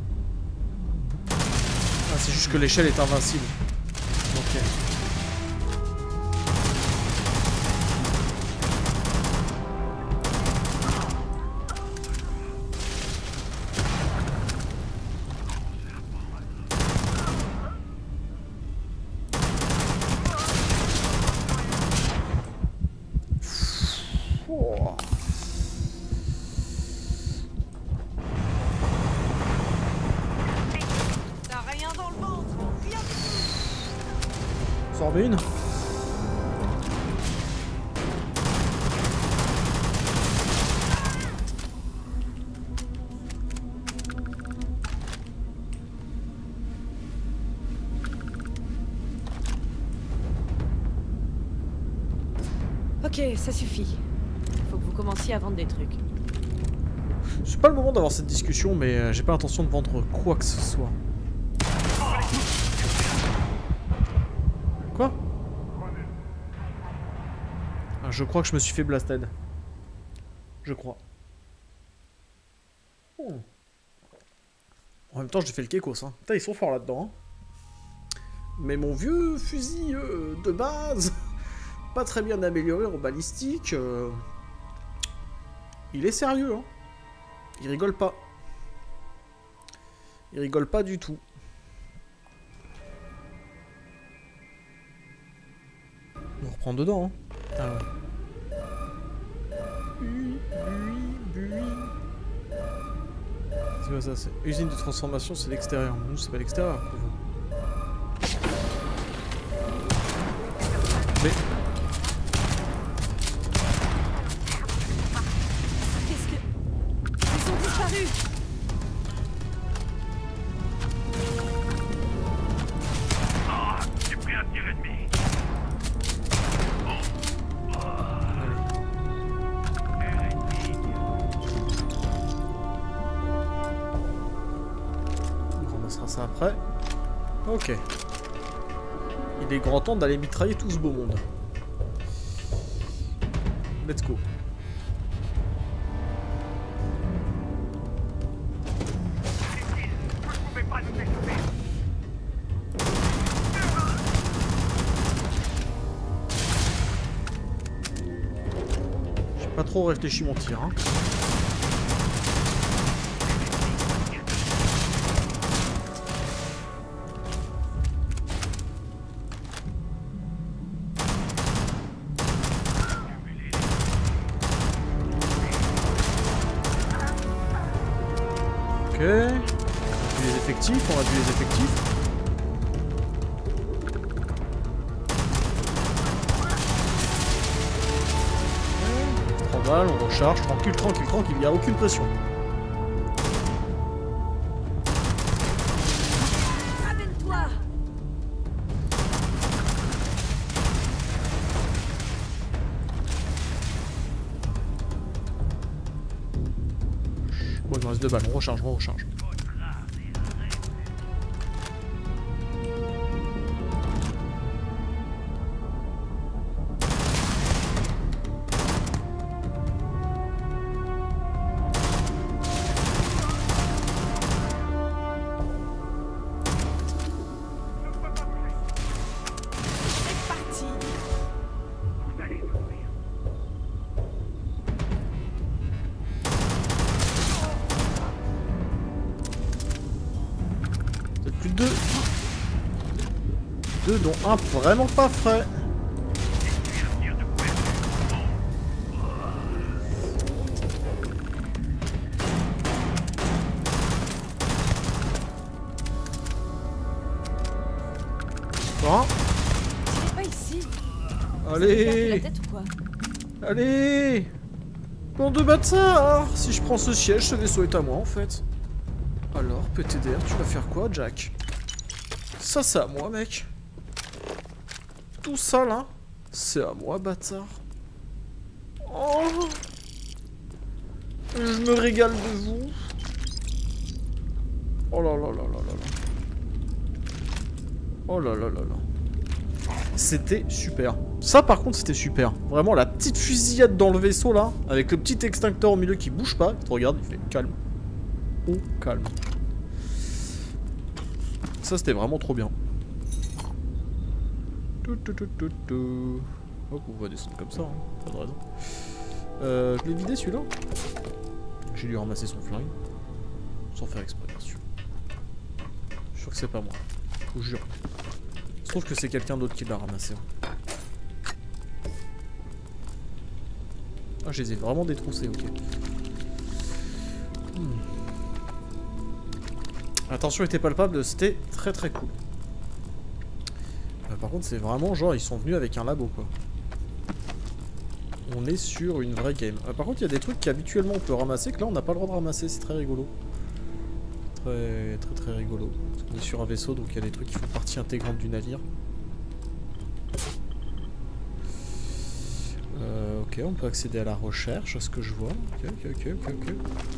c'est juste que l'échelle est invincible. Ok. Une. Ok, ça suffit. Faut que vous commenciez à vendre des trucs. C'est pas le moment d'avoir cette discussion, mais euh, j'ai pas l'intention de vendre quoi que ce soit. Quoi? Ah, je crois que je me suis fait blasted. Je crois. Oh. En même temps, j'ai fait le kekos. Hein. Putain, ils sont forts là-dedans. Hein. Mais mon vieux fusil euh, de base, pas très bien amélioré en balistique, euh, il est sérieux. Hein. Il rigole pas. Il rigole pas du tout. On reprend dedans, hein. Ah ouais. Bui, bui, bui. C'est quoi ça? C'est usine de transformation, c'est l'extérieur. Nous, c'est pas l'extérieur. Mais... Qu'est-ce que... Ils ont disparu! J'ai pris un tir ennemi. On ramassera ça après. Ok. Il est grand temps d'aller mitrailler tout ce beau monde. Let's go. Vous ne pouvez pas nous échapper. J'ai pas trop réfléchi mon tir, hein. Ok. On a vu les effectifs, on a vu les effectifs. trois balles, on recharge, tranquille, tranquille, tranquille, il n'y a aucune pression. Ramène-toi! Bon, il me reste deux balles, on recharge, on recharge. C'est parti! Vous allez mourir. Peut-être plus de deux. Deux dont un vraiment pas frais. J'ai pris un tir de couverture. Allez. La tête ou quoi? Allez. Bande de bâtards. Si je prends ce siège, ce vaisseau est à moi en fait. Alors, P T D R, tu vas faire quoi, Jack? Ça, c'est à moi, mec. Tout ça, là, c'est à moi, bâtard. Oh. Je me régale de vous. Oh là là là là là là. Oh là là là là. C'était super. Ça, par contre, c'était super. Vraiment, la petite fusillade dans le vaisseau, là, avec le petit extincteur au milieu qui bouge pas. Tu regardes, il fait calme. Oh, calme. Ça, c'était vraiment trop bien. Tout, tout, tout, tout, tout. Hop, on va descendre comme ça, hein. Pas de raison. Euh, je l'ai vidé celui-là. J'ai dû ramasser son flingue. Sans faire exprès, bien sûr. Je suis sûr que c'est pas moi. Je vous jure. Je trouve que c'est quelqu'un d'autre qui l'a ramassé. Ah, je les ai vraiment détroussés, ok. Hmm. Attention était palpable, c'était très très cool. Euh, par contre, c'est vraiment genre, ils sont venus avec un labo, quoi. On est sur une vraie game. Euh, par contre, il y a des trucs qu'habituellement on peut ramasser, que là on n'a pas le droit de ramasser, c'est très rigolo. Très très très rigolo. Parce qu'on est sur un vaisseau, donc il y a des trucs qui font partie intégrante du navire. Euh, ok, on peut accéder à la recherche, à ce que je vois. Ok, ok, ok, ok, ok.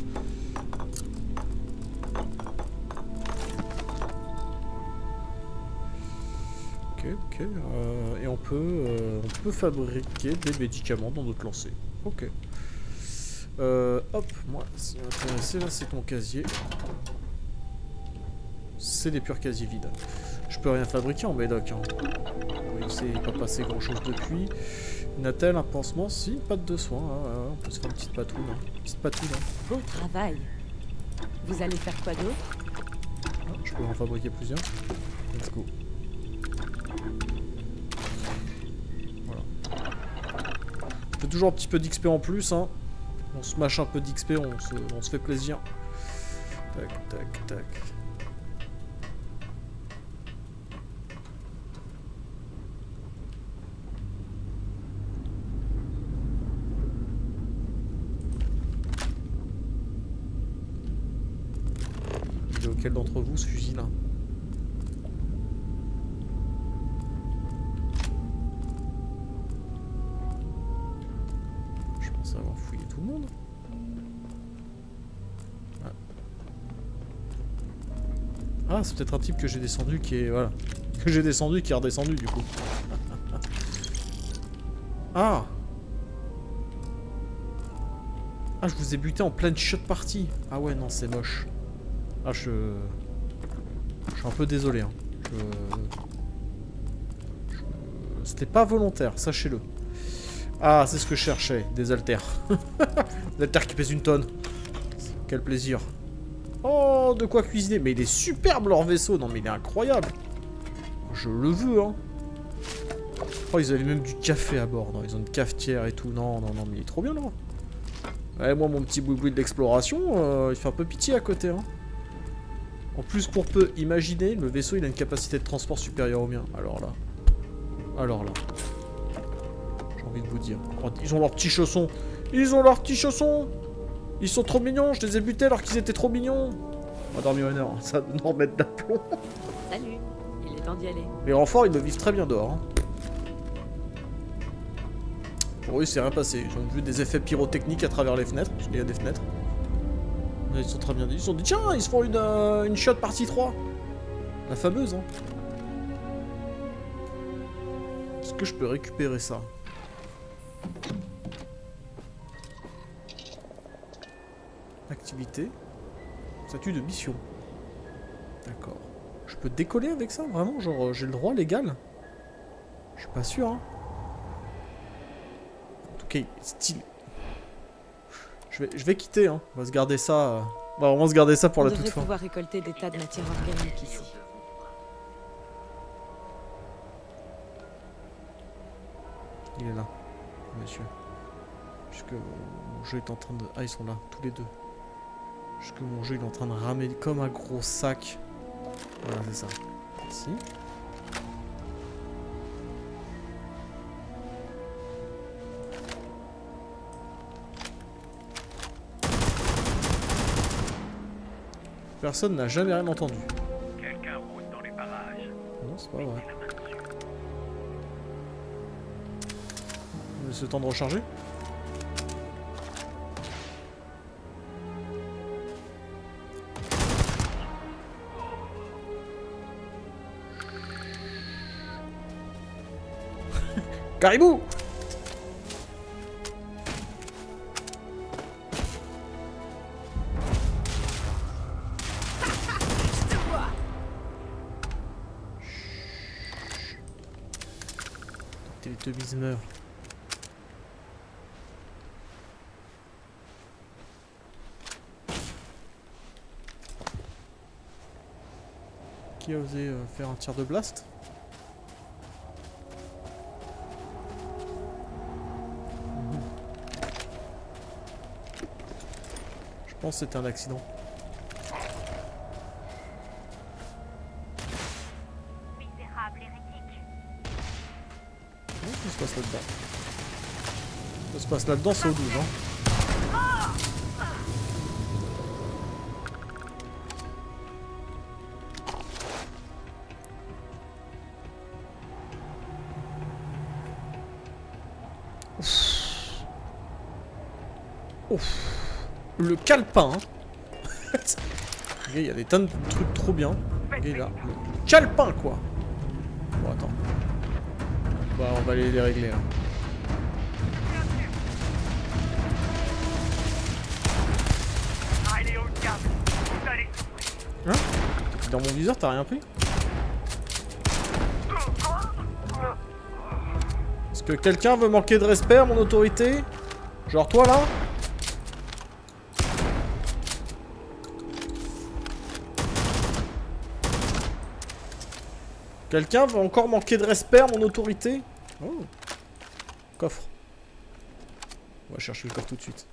Ok, ok. Euh, et on peut, euh, on peut fabriquer des médicaments dans notre lancée. Ok. Euh, hop, moi, ce qui m'intéressait là, c'est ton casier. C'est des purs casiers vides. Je peux rien fabriquer en médoc. Hein. Oui, c'est pas passé grand chose depuis. N'a-t-elle un pansement? Si, patte de soin. Hein, ouais, on peut se faire une petite patoune. Hein. Petite patoune. Hein. Beau travail. Vous allez faire quoi d'autre? Ah, je peux en fabriquer plusieurs. Let's go. Voilà. On fait toujours un petit peu d'X P en plus. Hein. On se mâche un peu d'X P, on se, on se fait plaisir. Tac, tac, tac. Il est auquel d'entre vous ce fusil là? Je pense avoir fouillé tout le monde. Ah, ah c'est peut-être un type que j'ai descendu qui est... Voilà. Que j'ai descendu qui est redescendu du coup. Ah. Ah, je vous ai buté en pleine shot party. Ah ouais, non, c'est moche. Ah, je... Je suis un peu désolé. Hein. Je... je... C'était pas volontaire, sachez-le. Ah, c'est ce que je cherchais. Des haltères. Des haltères qui pèsent une tonne. Quel plaisir. Oh, de quoi cuisiner. Mais il est superbe leur vaisseau. Non, mais il est incroyable. Je le veux, hein. Oh, ils avaient même du café à bord. Non, ils ont une cafetière et tout. Non, non, non, mais il est trop bien, là. Ouais, moi, mon petit boui-boui de l'exploration, euh, il fait un peu pitié à côté, hein. En plus, pour peu, imaginez, le vaisseau, il a une capacité de transport supérieure au mien. Alors là. Alors là. J'ai envie de vous dire. Oh, ils ont leurs petits chaussons. Ils ont leurs petits chaussons. Ils sont trop mignons. Je les ai butés alors qu'ils étaient trop mignons. On va dormir une heure. Ça va nous remettre d'aplomb. Salut. Il est temps d'y aller. Les renforts, ils le vivent très bien dehors. Hein. Pour eux, c'est rien passé. Ils ont vu des effets pyrotechniques à travers les fenêtres. Parce qu'il y a des fenêtres. Ils sont très bien dit. Ils se sont dit, tiens, ils se font une, euh, une shot partie trois. La fameuse, hein. Est-ce que je peux récupérer ça? Activité. Statut de mission. D'accord. Je peux décoller avec ça, vraiment? Genre, j'ai le droit légal? Je suis pas sûr, hein. En tout cas, style. Je vais, je vais quitter, hein. On va se garder ça. Euh... On va vraiment se garder ça pour On la toute devrait fin. pouvoir récolter des tas de matière organique ici. Il est là, monsieur. Puisque mon jeu est en train de... Ah, ils sont là, tous les deux. Puisque mon jeu il est en train de ramer comme un gros sac. Voilà, c'est ça. Merci. Personne n'a jamais rien entendu. Quelqu'un rôde dans les parages. Non, c'est pas vrai. On laisse le temps de recharger. Caribou! Télétubbies meurt. Qui a osé euh, faire un tir de blast? Mmh. Je pense que c'était un accident. Misérable hérétique. Qu'est-ce qui se passe là-dedans? Ce qui se passe là-dedans, c'est au douze, hein. Ouf. Le calepin. Hein. Il y a des tonnes de trucs trop bien. Et là, le calepin quoi. Bon attends. Bah on va aller les régler. Hein. Hein? Dans mon viseur t'as rien pris? Est-ce que quelqu'un veut manquer de respect à mon autorité? Genre toi là? Quelqu'un veut encore manquer de respect à mon autorité? Oh. Coffre. On va chercher le coffre tout de suite.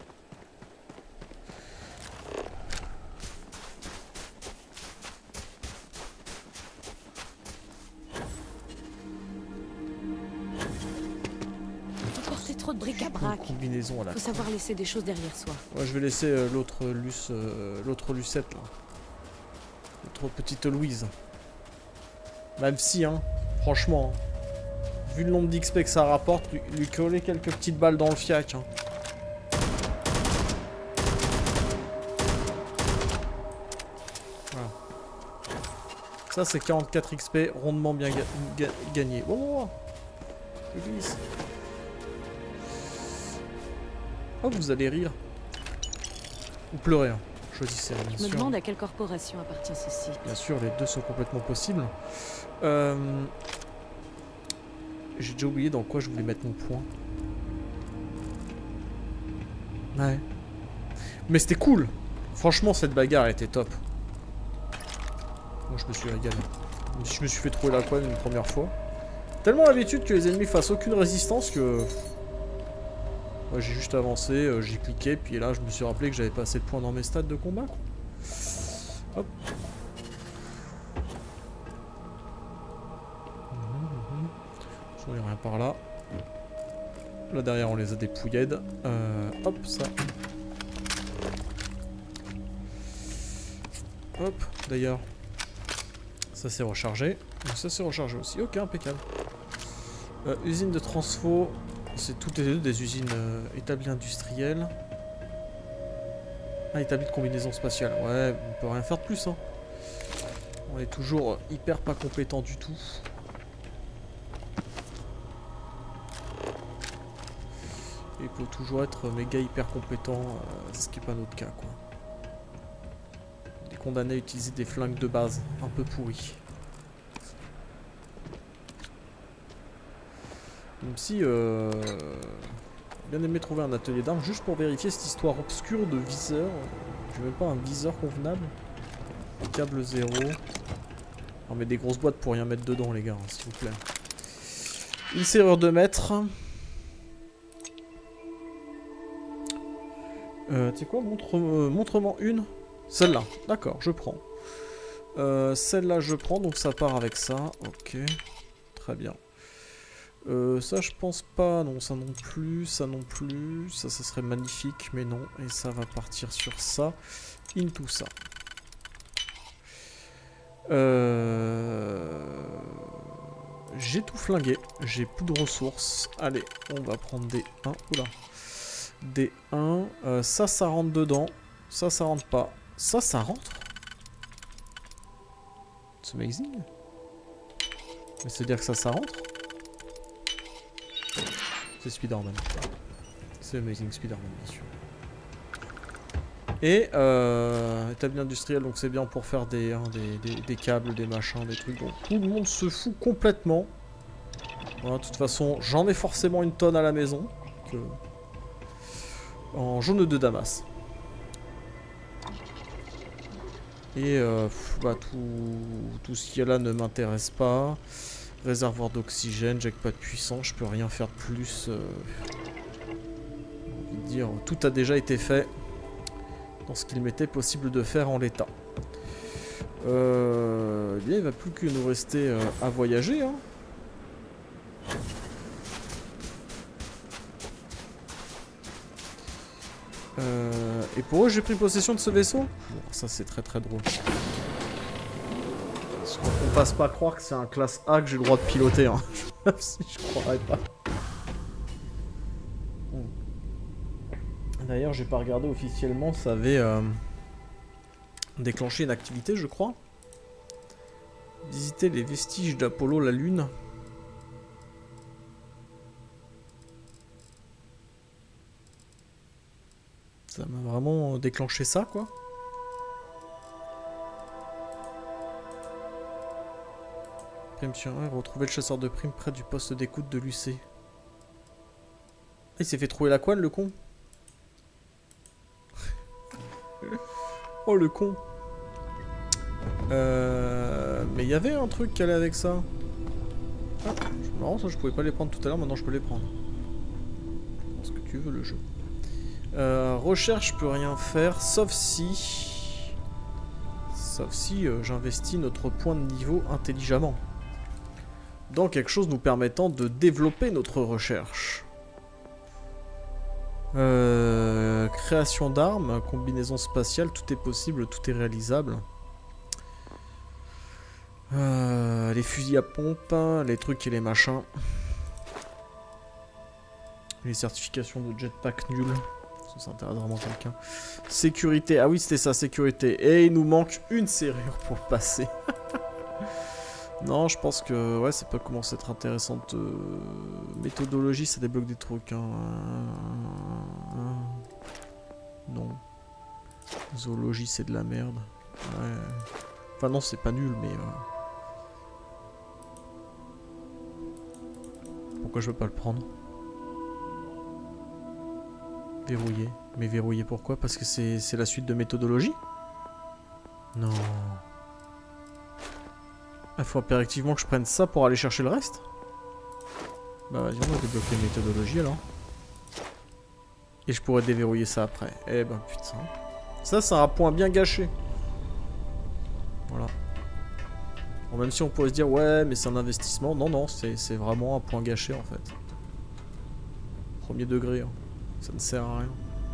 Porter trop de bric-à-brac. Combinaison à la Faut savoir laisser des choses derrière soi. Ouais, je vais laisser euh, l'autre Luce, euh, l'autre Lucette là. L'autre petite Louise. Même si, hein, franchement, hein, vu le nombre d'X P que ça rapporte, lui, lui coller quelques petites balles dans le fiac. Hein. Voilà. Ça, c'est quarante-quatre X P rondement bien ga ga gagné. Oh, oh, oh. Je glisse. Oh, vous allez rire. Ou pleurer. Hein. Choisissez, bien Je me sûr. demande à quelle corporation appartient ce site. Bien sûr, les deux sont complètement possibles. Euh... J'ai déjà oublié dans quoi je voulais mettre mon point. Ouais. Mais c'était cool. Franchement, cette bagarre était top. Moi, je me suis régalé. Je me suis fait trouver la coin une première fois. Tellement l'habitude que les ennemis fassent aucune résistance que... Ouais, j'ai juste avancé, euh, j'ai cliqué, puis là, je me suis rappelé que j'avais pas assez de points dans mes stats de combat, quoi. Hop. Il n'y a rien par là. Là derrière on les a dépouillés. Euh, hop, ça. Hop, d'ailleurs. Ça s'est rechargé. Donc ça s'est rechargé aussi. Ok, impeccable. Euh, usine de transfo. C'est toutes les deux des usines euh, établies industrielles. Ah, établies de combinaison spatiale. Ouais, on peut rien faire de plus, hein. On est toujours hyper pas compétent du tout. Il faut toujours être méga hyper compétent, euh, ce qui n'est pas notre cas, quoi. On est condamné à utiliser des flingues de base, un peu pourris. Même si, euh, bien aimé trouver un atelier d'armes juste pour vérifier cette histoire obscure de viseur. J'ai même pas un viseur convenable. Câble zéro. On met des grosses boîtes pour rien mettre dedans, les gars, hein, s'il vous plaît. Une serrure de mètre. Euh, tu sais quoi, montre, euh, montre-moi une. Celle-là, d'accord, je prends. Euh, Celle-là, je prends, donc ça part avec ça. Ok, très bien. Euh, ça, je pense pas. Non, ça non plus, ça non plus. Ça, ça serait magnifique, mais non. Et ça va partir sur ça. Into ça. Euh... J'ai tout flingué. J'ai plus de ressources. Allez, on va prendre des un. Oula. Des un. Euh, ça, ça rentre dedans. Ça, ça rentre pas. Ça, ça rentre. C'est amazing. Mais c'est-à-dire que ça, ça rentre. C'est Spider-Man. C'est Amazing Spider-Man, bien sûr. Et euh, établi industriel, donc c'est bien pour faire des, hein, des, des, des câbles, des machins, des trucs. Donc tout le monde se fout complètement. Voilà, de toute façon, j'en ai forcément une tonne à la maison. Que... En jaune de Damas. Et euh, pff, bah, tout, tout ce qu'il y a là ne m'intéresse pas. Réservoir d'oxygène, j'ai pas de puissance, je peux rien faire de plus. Euh... J'ai envie de dire, tout a déjà été fait dans ce qu'il m'était possible de faire en l'état. Euh... Eh bien, il va plus que nous rester euh, à voyager. Hein. Euh... Et pour eux, j'ai pris possession de ce vaisseau. Bon, ça, c'est très très drôle. On passe pas à croire que c'est un classe A que j'ai le droit de piloter. Hein. Si je croirais pas. D'ailleurs, j'ai pas regardé officiellement, ça avait euh, déclenché une activité, je crois. Visiter les vestiges d'Apollo, la Lune. Ça m'a vraiment déclenché ça, quoi. Prime sur un, retrouver le chasseur de primes près du poste d'écoute de l'U C. Il s'est fait trouver la couenne, le con. Oh, le con. Euh... Mais il y avait un truc qui allait avec ça. Ah, c'est marrant, ça, je pouvais pas les prendre tout à l'heure, maintenant je peux les prendre. Ce que tu veux, le jeu. Euh, recherche, je peux rien faire, sauf si... Sauf si euh, j'investis notre point de niveau intelligemment. Dans quelque chose nous permettant de développer notre recherche. Euh, création d'armes, combinaison spatiale, tout est possible, tout est réalisable. Euh, les fusils à pompe, les trucs et les machins. Les certifications de jetpack nul. Ça, ça intéresse vraiment quelqu'un. Sécurité, ah oui c'était ça, sécurité. Et il nous manque une serrure pour passer. Non, je pense que ouais, ça peut commencer à être intéressante. Euh, méthodologie, ça débloque des trucs. Hein. Non. Zoologie, c'est de la merde. Ouais. Enfin non, c'est pas nul, mais... Euh... Pourquoi je veux pas le prendre? Verrouillé. Mais verrouillé pourquoi? Parce que c'est la suite de méthodologie? Non. Il faut impérativement que je prenne ça pour aller chercher le reste. Bah vas-y, on va débloquer méthodologie alors. Et je pourrais déverrouiller ça après. Eh ben putain. Ça, c'est un point bien gâché. Voilà. Bon, même si on pourrait se dire, ouais, mais c'est un investissement. Non, non, c'est vraiment un point gâché en fait. Premier degré. Hein. Ça ne sert à rien.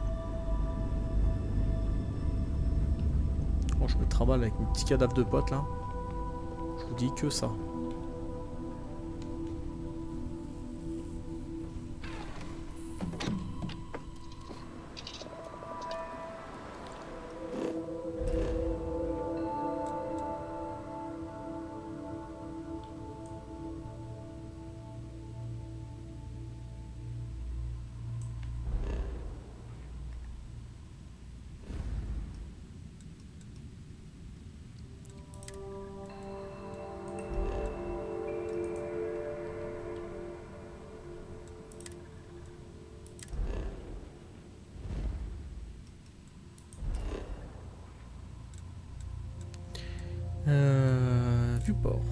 Oh, je me trimballe avec mes petits cadavres de potes là. Je vous dis que ça. Euh, Vieux-port.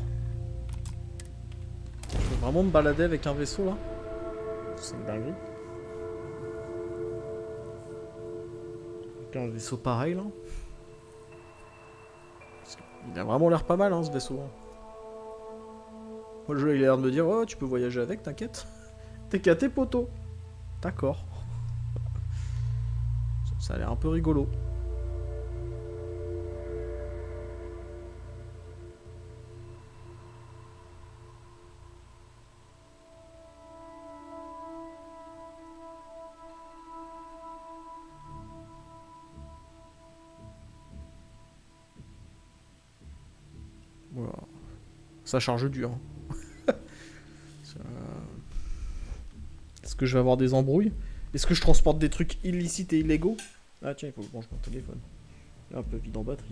Je peux vraiment me balader avec un vaisseau là? C'est une dinguerie. Avec un vaisseau pareil là. Il a vraiment l'air pas mal hein ce vaisseau. Moi le jeu il a l'air de me dire oh tu peux voyager avec, t'inquiète. T'es qu'à tes poteaux. D'accord. Ça a l'air un peu rigolo. Ça charge dur. Hein. Est-ce que je vais avoir des embrouilles? Est-ce que je transporte des trucs illicites et illégaux? Ah tiens, il faut que je branche mon téléphone. Il est un peu vide en batterie.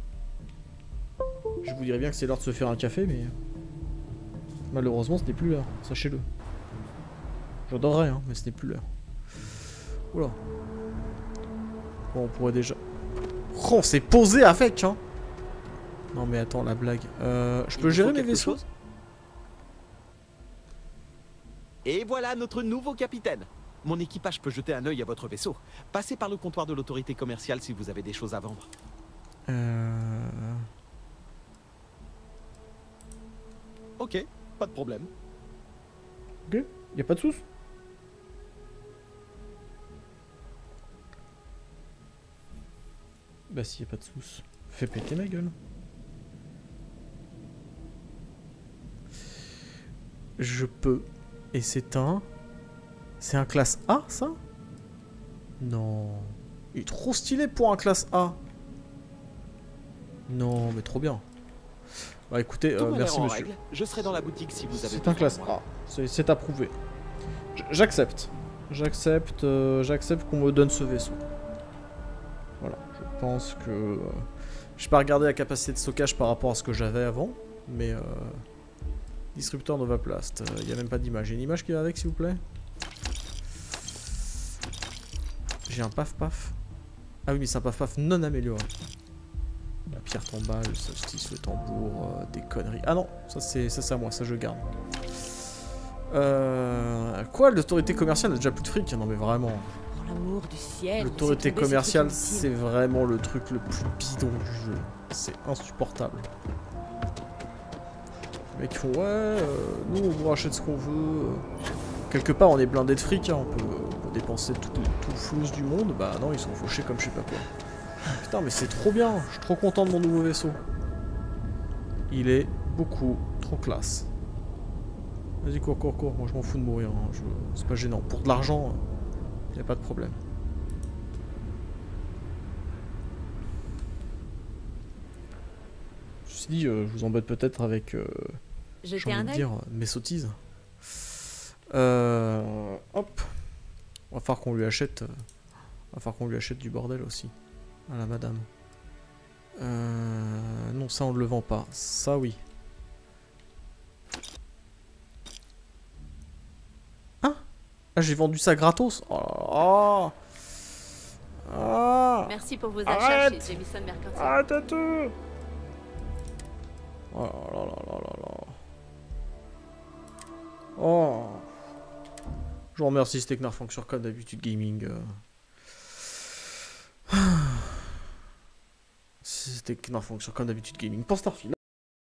Je vous dirais bien que c'est l'heure de se faire un café, mais... malheureusement, ce n'est plus l'heure, sachez-le. J'adorerais, hein, mais ce n'est plus l'heure. Oula. Bon, on pourrait déjà... Oh, on s'est posé avec, hein. Non mais attends, la blague. Euh, je peux gérer mes vaisseaux? Et voilà notre nouveau capitaine. Mon équipage peut jeter un œil à votre vaisseau. Passez par le comptoir de l'autorité commerciale si vous avez des choses à vendre. Euh... Ok, pas de problème. Ok, y a pas de soucis. Bah si, y a pas de soucis. Fais péter ma gueule. Je peux. Et c'est un... C'est un classe A, ça? Non. Il est trop stylé pour un classe A. Non, mais trop bien. Bah écoutez, euh, merci monsieur. Règle. Je serai dans la boutique si vous avez... C'est un classe A. C'est approuvé. J'accepte. J'accepte euh, j'accepte qu'on me donne ce vaisseau. Voilà. Je pense que... Euh, je n'ai pas regardé la capacité de stockage par rapport à ce que j'avais avant. Mais... Euh, Disrupteur Novaplast. Il euh, n'y a même pas d'image. Il y a une image qui va avec, s'il vous plaît? J'ai un paf paf. Ah oui, mais c'est un paf paf non amélioré. La pierre tombale, le solstice, le tambour, euh, des conneries. Ah non, ça c'est ça c'est à moi, ça je garde. Euh, quoi, l'autorité commerciale a déjà plus de fric? Non mais vraiment. Pour l'amour du ciel. L'autorité commerciale, c'est vraiment le truc le plus bidon du jeu. C'est insupportable. Les mecs font ouais, euh, nous on vous rachète ce qu'on veut. Quelque part on est blindé de fric, hein. on, peut, on peut dépenser tout, tout le flouze du monde. Bah non, ils sont fauchés comme je sais pas quoi. Putain mais c'est trop bien, je suis trop content de mon nouveau vaisseau. Il est beaucoup trop classe. Vas-y cours, cours, cours, moi je m'en fous de mourir, hein. je... c'est pas gênant. Pour de l'argent, il n'y a pas de problème. Ceci dit, euh, je vous embête peut-être avec, euh, j'ai envie de dire, mes sottises. Euh, hop. On va falloir qu'on lui achète, euh, va falloir qu'on lui achète du bordel aussi. À la madame. Euh, non, ça on ne le vend pas. Ça oui. Ah, ah j'ai vendu ça gratos. Oh, ah, merci pour vos achats chez Jamison Mercantile. Arrête tout. Oh là là là là là. Oh. Je vous remercie, c'était Knarfunk sur comme d'habitude gaming. C'était Knarfunk sur comme d'habitude gaming pour Starfield.